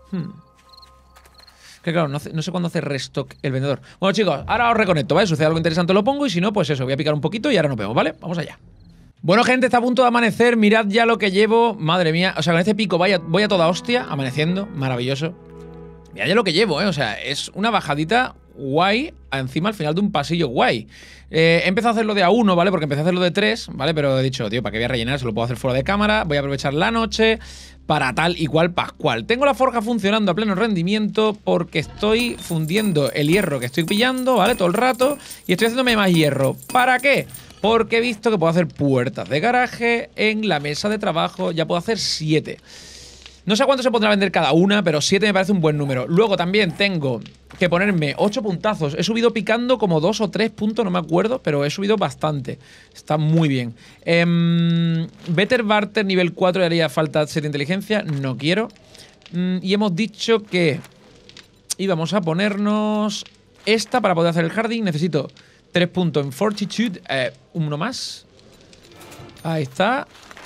Que claro, no sé cuándo hace restock el vendedor. Bueno, chicos, ahora os reconecto, ¿vale? Sucede algo interesante, lo pongo. Y si no, pues eso, voy a picar un poquito y ahora nos vemos, ¿vale? Vamos allá. Bueno, gente, está a punto de amanecer. Mirad ya lo que llevo. Madre mía. O sea, con este pico voy a toda hostia. Amaneciendo. Maravilloso. Mirad ya lo que llevo, ¿eh? O sea, es una bajadita guay encima al final de un pasillo guay. He empezado a hacerlo de A1, ¿vale? Porque empecé a hacerlo de 3, ¿vale? Pero he dicho, tío, ¿para qué voy a rellenar? Se lo puedo hacer fuera de cámara. Voy a aprovechar la noche para tal y cual pascual. Tengo la forja funcionando a pleno rendimiento porque estoy fundiendo el hierro que estoy pillando, ¿vale? Todo el rato. Y estoy haciéndome más hierro. ¿Para qué? Porque he visto que puedo hacer puertas de garaje en la mesa de trabajo. Ya puedo hacer 7. No sé cuánto se pondrá a vender cada una, pero 7 me parece un buen número. Luego también tengo que ponerme 8 puntazos. He subido picando como 2 o 3 puntos, no me acuerdo, pero he subido bastante. Está muy bien. Better Barter nivel 4 le haría falta 7 inteligencia. No quiero. Y hemos dicho que íbamos a ponernos esta para poder hacer el jardín. Necesito 3 puntos en Fortitude. Uno más. Ahí está.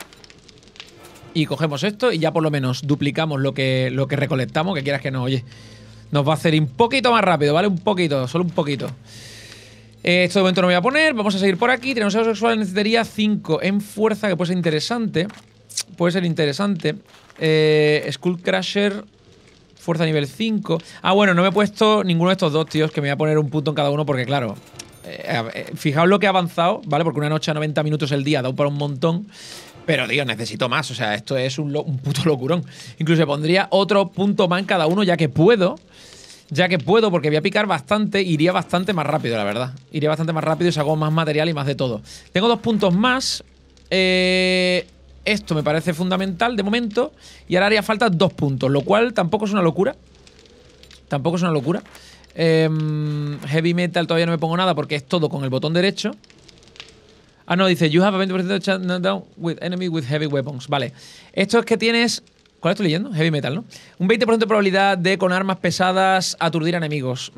Y cogemos esto y ya por lo menos duplicamos lo que recolectamos, que quieras que no, oye. Nos va a hacer un poquito más rápido, ¿vale? Un poquito, solo un poquito. Esto de momento no voy a poner. Vamos a seguir por aquí. Tiranosaurio sexual necesitaría 5 en fuerza, que puede ser interesante. Puede ser interesante. Skull Crusher, fuerza nivel 5. Ah, bueno, no me he puesto ninguno de estos dos, tíos, que me voy a poner un punto en cada uno porque, claro... fijaos lo que ha avanzado, ¿vale? Porque una noche a 90 minutos el día da para un montón. Pero, tío, necesito más. O sea, esto es un puto locurón. Incluso pondría otro punto más en cada uno, ya que puedo. Ya que puedo, porque voy a picar bastante. Iría bastante más rápido, la verdad. Iría bastante más rápido y saco más material y más de todo. Tengo 2 puntos más. Esto me parece fundamental de momento. Y ahora haría falta 2 puntos, lo cual tampoco es una locura. Tampoco es una locura. Heavy metal todavía no me pongo nada porque es todo con el botón derecho. Ah, no, dice you have a 20% chance to knock down with enemy with heavy weapons. Vale. Esto es que tienes... ¿Cuál estoy leyendo? Heavy metal, ¿no? Un 20% de probabilidad de con armas pesadas aturdir a enemigos.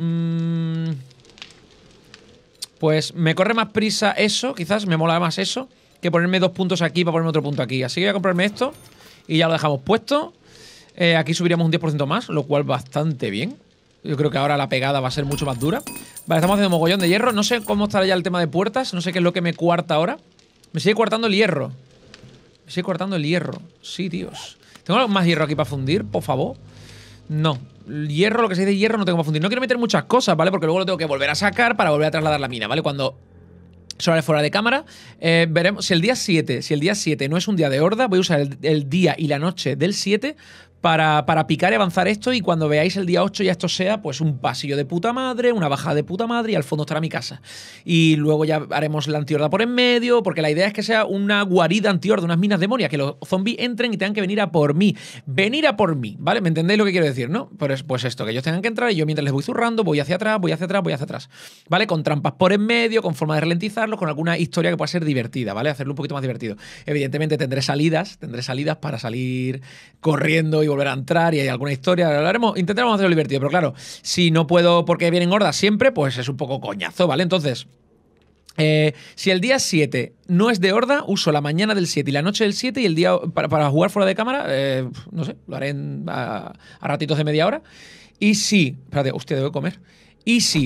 Pues me corre más prisa eso. Quizás me mola más eso que ponerme 2 puntos aquí para ponerme otro punto aquí. Así que voy a comprarme esto y ya lo dejamos puesto. Aquí subiríamos un 10% más, lo cual bastante bien. Yo creo que ahora la pegada va a ser mucho más dura. Vale, estamos haciendo mogollón de hierro. No sé cómo estará ya el tema de puertas. No sé qué es lo que me cuarta ahora. Me sigue cuartando el hierro. Me sigue cuartando el hierro. Sí, tíos. ¿Tengo más hierro aquí para fundir, por favor? No. Hierro, lo que se dice hierro, no tengo para fundir. No quiero meter muchas cosas, ¿vale? Porque luego lo tengo que volver a sacar para volver a trasladar la mina, ¿vale? Cuando... Solo fuera de cámara, veremos si el día 7 no es un día de horda, voy a usar el día y la noche del 7 para picar y avanzar esto, y cuando veáis el día 8 ya esto sea pues un pasillo de puta madre, una bajada de puta madre y al fondo estará mi casa. Y luego ya haremos la antihorda por en medio, porque la idea es que sea una guarida antihorda, unas minas demonias, que los zombies entren y tengan que venir a por mí. Venir a por mí, ¿vale? ¿Me entendéis lo que quiero decir, no? Pues esto, que ellos tengan que entrar y yo mientras les voy zurrando voy hacia atrás, voy hacia atrás, voy hacia atrás, ¿vale? Con trampas por en medio, con forma de ralentizarlos, con alguna historia que pueda ser divertida, ¿vale? Hacerlo un poquito más divertido. Evidentemente tendré salidas para salir corriendo y volver a entrar, y hay alguna historia, lo haremos, intentaremos hacerlo divertido, pero claro, si no puedo porque vienen hordas siempre, pues es un poco coñazo, ¿vale? Entonces, si el día 7 no es de horda, uso la mañana del 7 y la noche del 7 y el día para jugar fuera de cámara, no sé, lo haré a ratitos de media hora. Y si, espérate, hostia, debo comer. Y si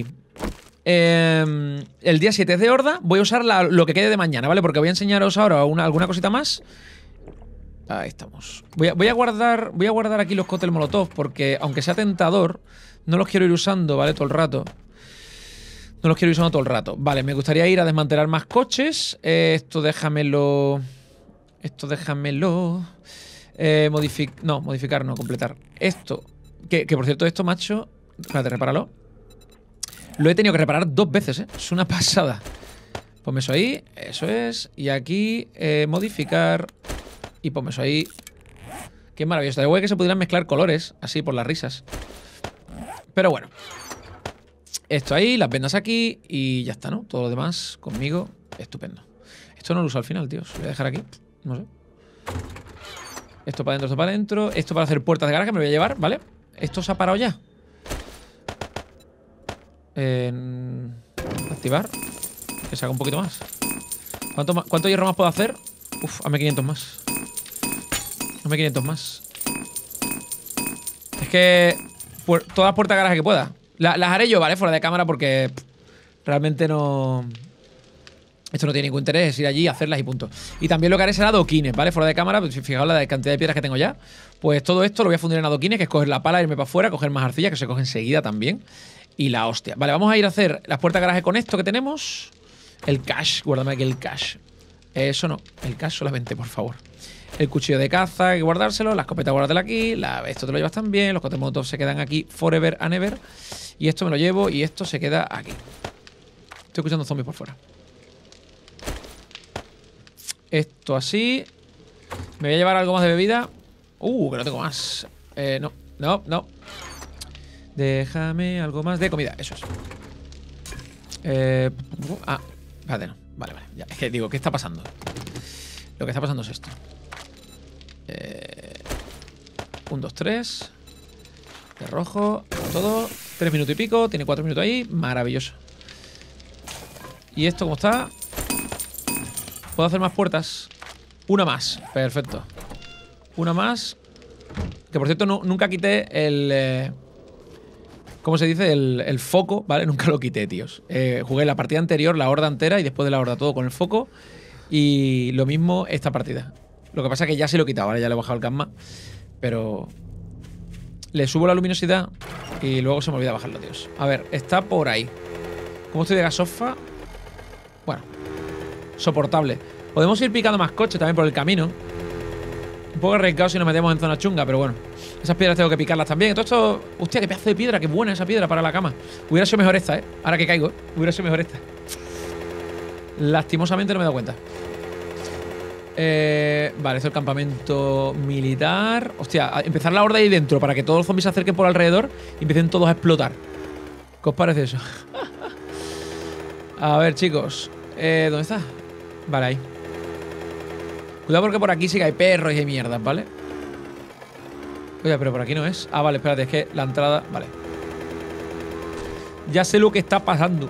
el día 7 es de horda, voy a usar lo que quede de mañana, ¿vale? Porque voy a enseñaros ahora alguna cosita más. Ahí estamos. Voy a guardar aquí los cócteles molotov porque, aunque sea tentador, no los quiero ir usando, ¿vale? Todo el rato. No los quiero ir usando todo el rato. Vale, me gustaría ir a desmantelar más coches. Esto déjamelo... modificar no, completar. Esto, que por cierto, esto, macho... Espérate, repáralo. Lo he tenido que reparar 2 veces, ¿eh? Es una pasada. Ponme eso ahí, eso es. Y aquí, modificar... Y ponme eso ahí. Qué maravilloso. Estaría guay que se pudieran mezclar colores, así por las risas. Pero bueno. Esto ahí, las vendas aquí y ya está, ¿no? Todo lo demás conmigo, estupendo. Esto no lo uso al final, tío. Lo voy a dejar aquí. No sé. Esto para adentro, esto para adentro. Esto para hacer puertas de garaje me lo voy a llevar, ¿vale? Esto se ha parado ya. Activar. Que se haga un poquito más. ¿Cuánto hierro más puedo hacer? Uf, hazme 500 más. Hazme 500 más. Es que todas las puertas de garaje que pueda. Las haré yo, ¿vale? Fuera de cámara porque realmente no... Esto no tiene ningún interés, es ir allí, hacerlas y punto. Y también lo que haré será adoquines, ¿vale? Fuera de cámara, pues, fijaos la cantidad de piedras que tengo ya. Pues todo esto lo voy a fundir en adoquines, que es coger la pala, irme para afuera, coger más arcilla, que se coge enseguida también. Y la hostia. Vale, vamos a ir a hacer las puertas de garaje con esto que tenemos. El cash, guárdame aquí el cash. Eso no, el cash solamente, por favor. El cuchillo de caza, hay que guardárselo. La escopeta, guárdatela aquí. Esto te lo llevas también. Los cotemotov se quedan aquí forever and ever. Y esto me lo llevo y esto se queda aquí. Estoy escuchando zombies por fuera. Esto así. Me voy a llevar algo más de bebida. Que no tengo más. No. Déjame algo más de comida. Eso es. Espérate, no. Vale. Ya. Es que digo, ¿qué está pasando? Lo que está pasando es esto. 1, 2, 3. De rojo. Todo. 3 minutos y pico. Tiene 4 minutos ahí. Maravilloso. ¿Y esto cómo está? ¿Puedo hacer más puertas? Una más. Perfecto. Una más. Que por cierto nunca quité el... ¿cómo se dice? El foco, ¿vale? Nunca lo quité, tíos. Jugué la partida anterior, la horda entera, y después de la horda todo con el foco. Y lo mismo esta partida. Lo que pasa es que ya se lo he quitado, ahora ya le he bajado el gamma. Pero... le subo la luminosidad y luego se me olvida bajarlo, tíos. A ver, está por ahí. ¿Cómo estoy de gasofa? Bueno, soportable. Podemos ir picando más coches también por el camino. Un poco arriesgado si nos metemos en zona chunga, pero bueno. Esas piedras tengo que picarlas también. Todo esto... hostia, qué pedazo de piedra, qué buena esa piedra para la cama. Hubiera sido mejor esta, ahora que caigo, hubiera sido mejor esta. Lastimosamente no me he dado cuenta. Vale, esto es el campamento militar. Hostia, empezar la horda ahí dentro para que todos los zombies se acerquen por alrededor y empiecen todos a explotar. ¿Qué os parece eso? A ver, chicos. ¿Dónde está? Vale, ahí. Cuidado porque por aquí sí que hay perros y hay mierdas, ¿vale? Oye, pero por aquí no es. Ah, vale, espérate, es que la entrada... Vale. Ya sé lo que está pasando.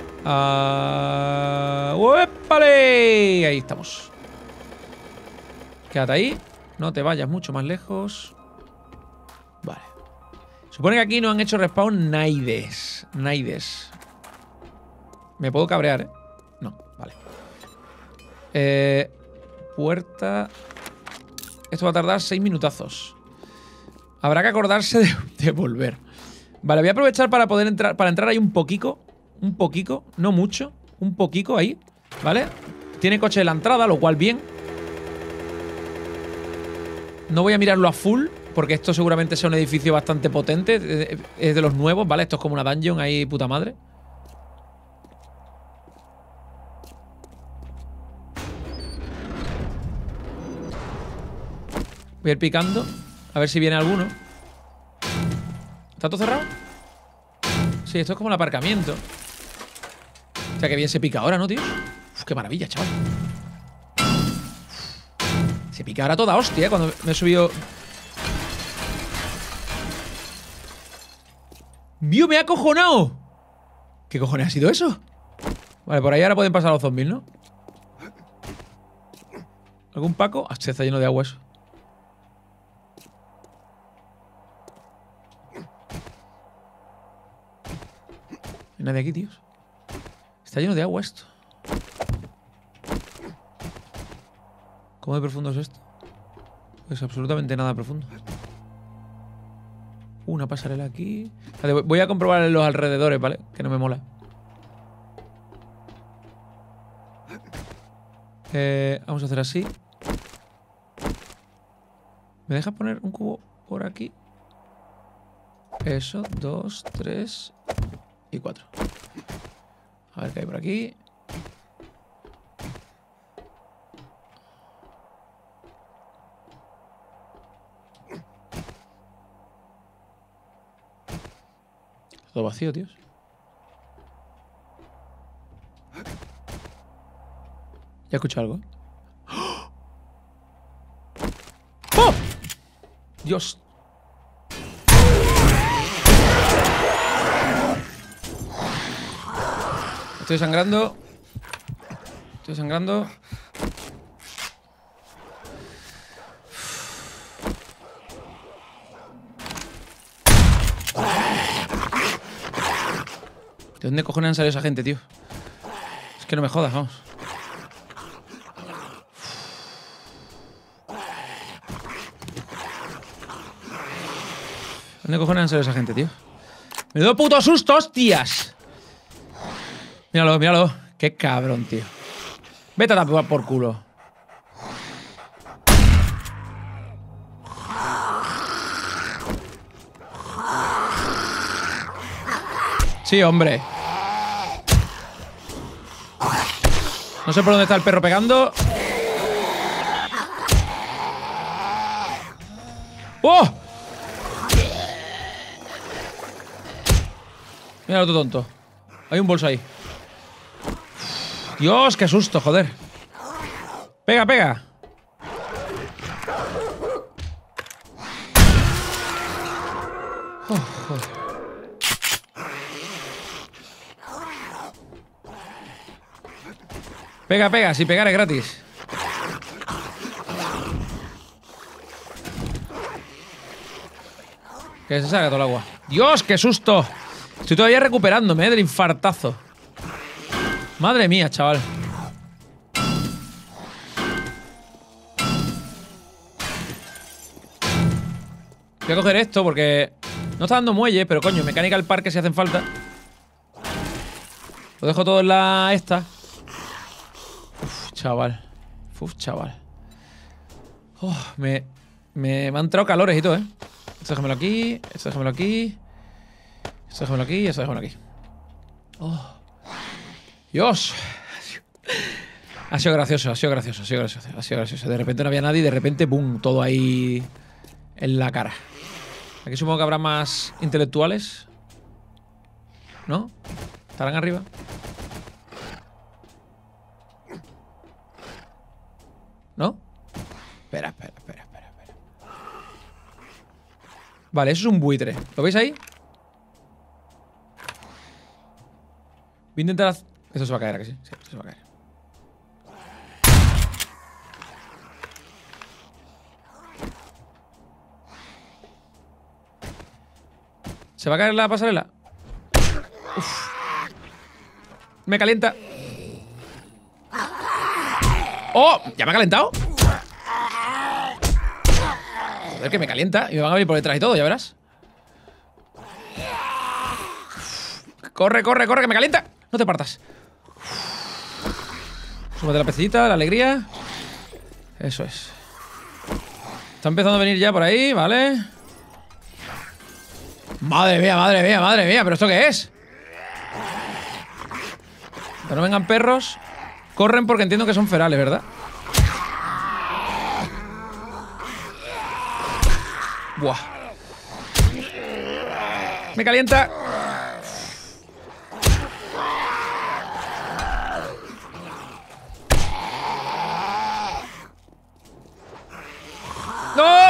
¡Uépale! Ahí estamos. Quédate ahí. No te vayas mucho más lejos. Vale. Supone que aquí no han hecho respawn naides. Me puedo cabrear, ¿eh? No, vale. Puerta. Esto va a tardar 6 minutazos. Habrá que acordarse de volver. Vale, voy a aprovechar para poder entrar. Para entrar ahí un poquito. Un poquito, no mucho. Un poquito ahí, ¿vale? Tiene coche de la entrada, lo cual bien. No voy a mirarlo a full, porque esto seguramente sea un edificio bastante potente. Es de los nuevos, ¿vale? Esto es como una dungeon ahí, puta madre. Voy a ir picando. A ver si viene alguno. ¿Está todo cerrado? Sí, esto es como el aparcamiento. O sea, que bien se pica ahora, ¿no, tío? Uf, qué maravilla, chaval. Se pica ahora toda hostia, cuando me he subido... ¡Mío, me ha acojonado! ¿Qué cojones ha sido eso? Vale, por ahí ahora pueden pasar los zombies, ¿no? ¿Algún Paco? Hostia, está lleno de agua eso. No hay nadie aquí, tíos. Está lleno de agua esto. ¿Cómo de profundo es esto? Pues absolutamente nada profundo. Una pasarela aquí. Vale, voy a comprobar en los alrededores, ¿vale? Que no me mola. Vamos a hacer así. ¿Me dejas poner un cubo por aquí? Eso, 2, 3 y 4. A ver qué hay por aquí. Todo vacío, tíos. Ya escucho algo. ¡Oh! Estoy sangrando. Estoy sangrando. ¿De dónde cojones han salido esa gente, tío? Es que no me jodas, vamos. ¿Dónde cojones han salido esa gente, tío? ¡Me doy puto susto, hostias! Míralo, míralo. Qué cabrón, tío. Vete a tapar por culo. Sí, hombre. No sé por dónde está el perro pegando. ¡Oh! Mira el otro tonto. Hay un bolso ahí. Dios, qué susto, joder. Pega, pega. Oh, joder. Pega, pega, si pegar es gratis. Que se salga todo el agua. ¡Dios, qué susto! Estoy todavía recuperándome, del infartazo. Madre mía, chaval. Voy a coger esto porque no está dando muelle, pero coño, mecánica del parque si hacen falta. Lo dejo todo en la esta. Uf, chaval. Uf, chaval. Oh, me han entrado calores y todo, Esto déjamelo aquí. Esto déjamelo aquí. Esto déjamelo aquí y esto déjamelo aquí. Oh. Dios. Ha sido gracioso, ha sido gracioso, ha sido gracioso, ha sido gracioso. De repente no había nadie y de repente, ¡pum! Todo ahí en la cara. Aquí supongo que habrá más intelectuales. ¿No? ¿Estarán arriba? ¿No? Espera, espera, espera, espera, espera. Vale, eso es un buitre. ¿Lo veis ahí? Voy a intentar... Esto se va a caer, ¿a que sí? Sí, esto se va a caer. ¿Se va a caer la pasarela? Uf. Me calienta. ¡Oh! ¿Ya me ha calentado? Joder, que me calienta. Y me van a venir por detrás y todo, ya verás. Corre, corre, corre, que me calienta. No te partas. Súbete la pecita, la alegría. Eso es. Está empezando a venir ya por ahí, ¿vale? Madre mía, madre mía, madre mía. ¿Pero esto qué es? Que no vengan perros. Corren porque entiendo que son ferales, ¿verdad? Buah. Me calienta. ¡No!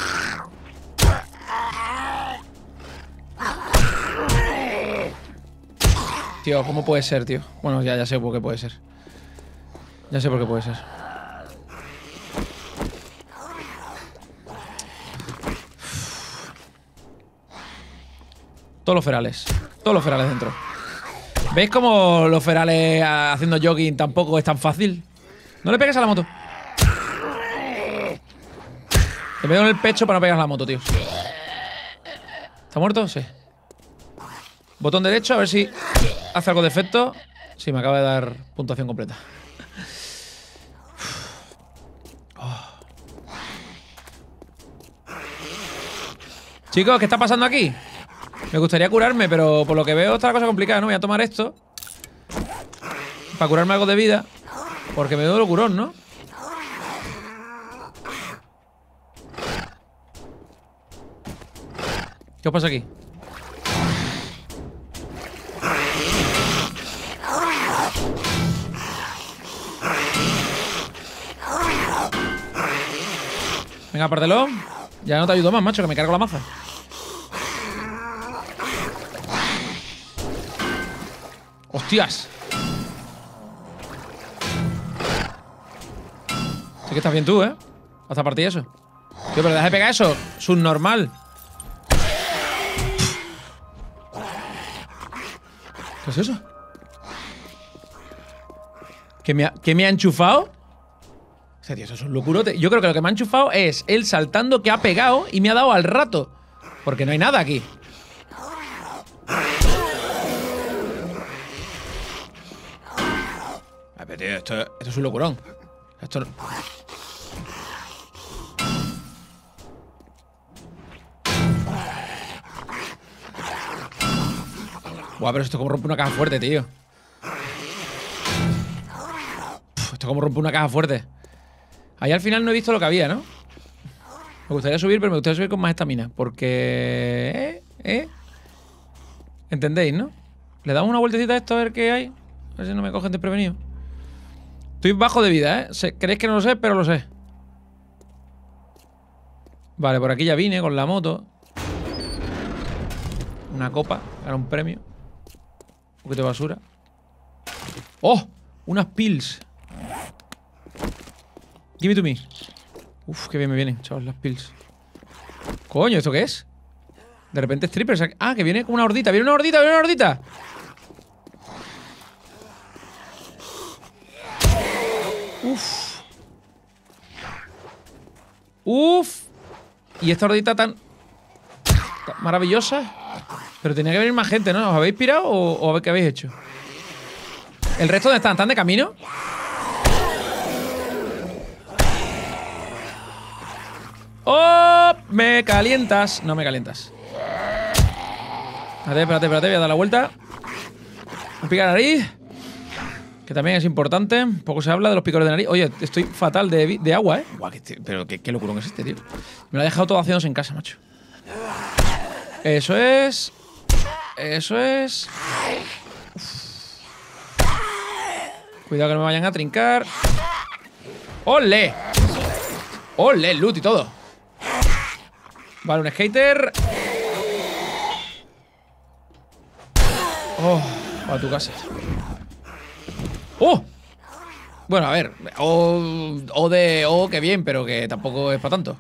Tío, ¿cómo puede ser, tío? Bueno, ya sé por qué puede ser. Ya sé por qué puede ser. Todos los ferales. Todos los ferales dentro. ¿Veis cómo los ferales haciendo jogging tampoco es tan fácil? No le pegues a la moto. Te pego en el pecho para no pegar a la moto, tío. ¿Está muerto? Sí. Botón derecho, a ver si hace algo de efecto. Sí, me acaba de dar puntuación completa. Oh. Chicos, ¿qué está pasando aquí? Me gustaría curarme, pero por lo que veo está la cosa complicada, ¿no? Voy a tomar esto para curarme algo de vida, porque me doy curón, ¿no? ¿Qué os pasa aquí? Venga, apártelo. Ya no te ayudo más, macho, que me cargo la maza. ¡Hostias! Sí que estás bien tú, ¿eh? Hasta partir eso. Tío, pero deja de pegar eso. Subnormal. ¿Qué es eso? ¿Qué me ha enchufado? O sea, tío, eso es un locurote. Yo creo que lo que me ha enchufado es él saltando que ha pegado y me ha dado al rato. Porque no hay nada aquí. A ver, tío, esto es un locurón. Esto no... Buah, pero esto como rompe una caja fuerte, tío. Esto como rompe una caja fuerte. Ahí al final no he visto lo que había, ¿no? Me gustaría subir, pero me gustaría subir con más estamina. Porque... ¿Entendéis, no? Le damos una vueltecita a esto a ver qué hay. A ver si no me cogen desprevenido. Estoy bajo de vida, ¿eh? Creéis que no lo sé, pero lo sé. Vale, por aquí ya vine con la moto. Una copa, era un premio. Un poquito de basura. ¡Oh! Unas pills. Give it to me. Uf, qué bien me vienen, chavos, las pills. Coño, ¿esto qué es? De repente strippers. Ah, que viene como una hordita. ¡Viene una hordita! ¡Viene una hordita! Uf. Uf. Y esta hordita tan maravillosa. Pero tenía que venir más gente, ¿no? ¿Os habéis pirado o a ver qué habéis hecho? ¿El resto dónde están? ¿Están de camino? ¡Oh! Me calientas. No me calientas. Espérate, voy a dar la vuelta. Me pica la nariz, que también es importante. Poco se habla de los picores de nariz. Oye, estoy fatal de agua, ¿eh? Buah, pero qué locurón es este, tío. Me lo ha dejado todo haciéndose en casa, macho. Eso es. Eso es. Uf. Cuidado que no me vayan a trincar. ¡Ole! ¡Ole! Loot y todo. Vale, un skater. Oh, a tu casa. ¡Oh! Bueno, a ver. Qué bien, pero que tampoco es para tanto.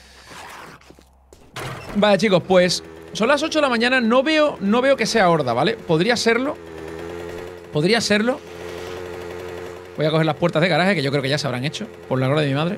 Vale, chicos, pues son las 8 de la mañana. No veo que sea horda, ¿vale? Podría serlo. Podría serlo. Voy a coger las puertas de garaje, que yo creo que ya se habrán hecho, por la gloria de mi madre.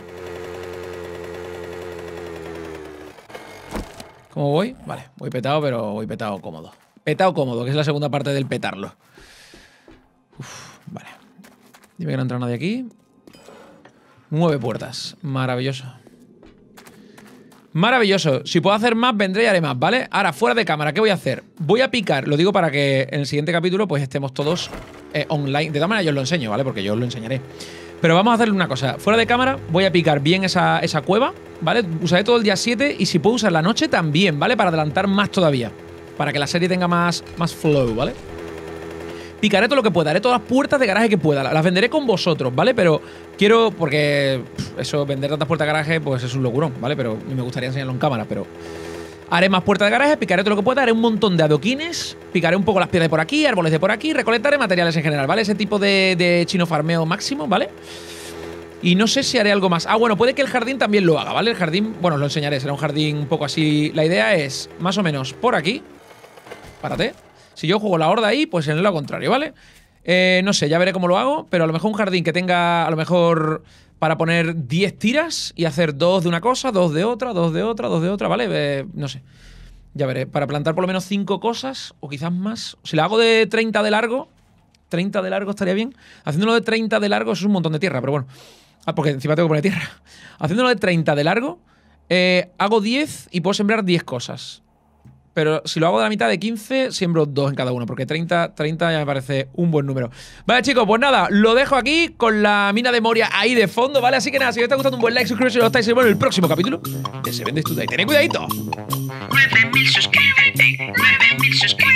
¿Cómo voy? Vale, voy petado, pero voy petado cómodo. Petado cómodo, que es la segunda parte del petarlo. Uf, vale. Dime que no entra nadie aquí. 9 puertas. Maravilloso. Maravilloso. Si puedo hacer más, vendré y haré más, ¿vale? Ahora, fuera de cámara, ¿qué voy a hacer? Voy a picar, lo digo para que en el siguiente capítulo pues estemos todos online. De todas maneras yo os lo enseño, ¿vale? Porque yo os lo enseñaré. Pero vamos a hacerle una cosa. Fuera de cámara voy a picar bien esa cueva, ¿vale? Usaré todo el día 7 y si puedo usar la noche también, ¿vale? Para adelantar más todavía. Para que la serie tenga más flow, ¿vale? Picaré todo lo que pueda, haré todas las puertas de garaje que pueda. Las venderé con vosotros, ¿vale? Pero quiero, porque eso, vender tantas puertas de garaje, pues es un locurón, ¿vale? Pero me gustaría enseñarlo en cámara, pero... Haré más puertas de garaje, picaré todo lo que pueda, haré un montón de adoquines, picaré un poco las piedras de por aquí, árboles de por aquí, recolectaré materiales en general, ¿vale? Ese tipo de chino farmeo máximo, ¿vale? Y no sé si haré algo más. Ah, bueno, puede que el jardín también lo haga, ¿vale? El jardín, bueno, os lo enseñaré, será un jardín un poco así. La idea es, más o menos, por aquí. Párate. Si yo juego la horda ahí, pues en lo contrario, ¿vale? No sé, ya veré cómo lo hago, pero a lo mejor un jardín que tenga, a lo mejor, para poner 10 tiras y hacer 2 de una cosa, 2 de otra, 2 de otra, 2 de otra, ¿vale? No sé. Ya veré. Para plantar por lo menos 5 cosas, o quizás más. Si la hago de 30 de largo, 30 de largo estaría bien. Haciéndolo de 30 de largo, eso es un montón de tierra, pero bueno. Ah, porque encima tengo que poner tierra. Haciéndolo de 30 de largo, hago 10 y puedo sembrar 10 cosas. Pero si lo hago de la mitad de 15, siembro 2 en cada uno, porque 30 ya me parece un buen número. Vale, chicos, pues nada, lo dejo aquí con la mina de Moria ahí de fondo, ¿vale? Así que nada, si os está gustando, un buen like, suscribiros si no estáis, y bueno, el próximo capítulo de Seven Days to Die. ¡Tened cuidadito! 9000 suscríbete, 9000 suscríbete.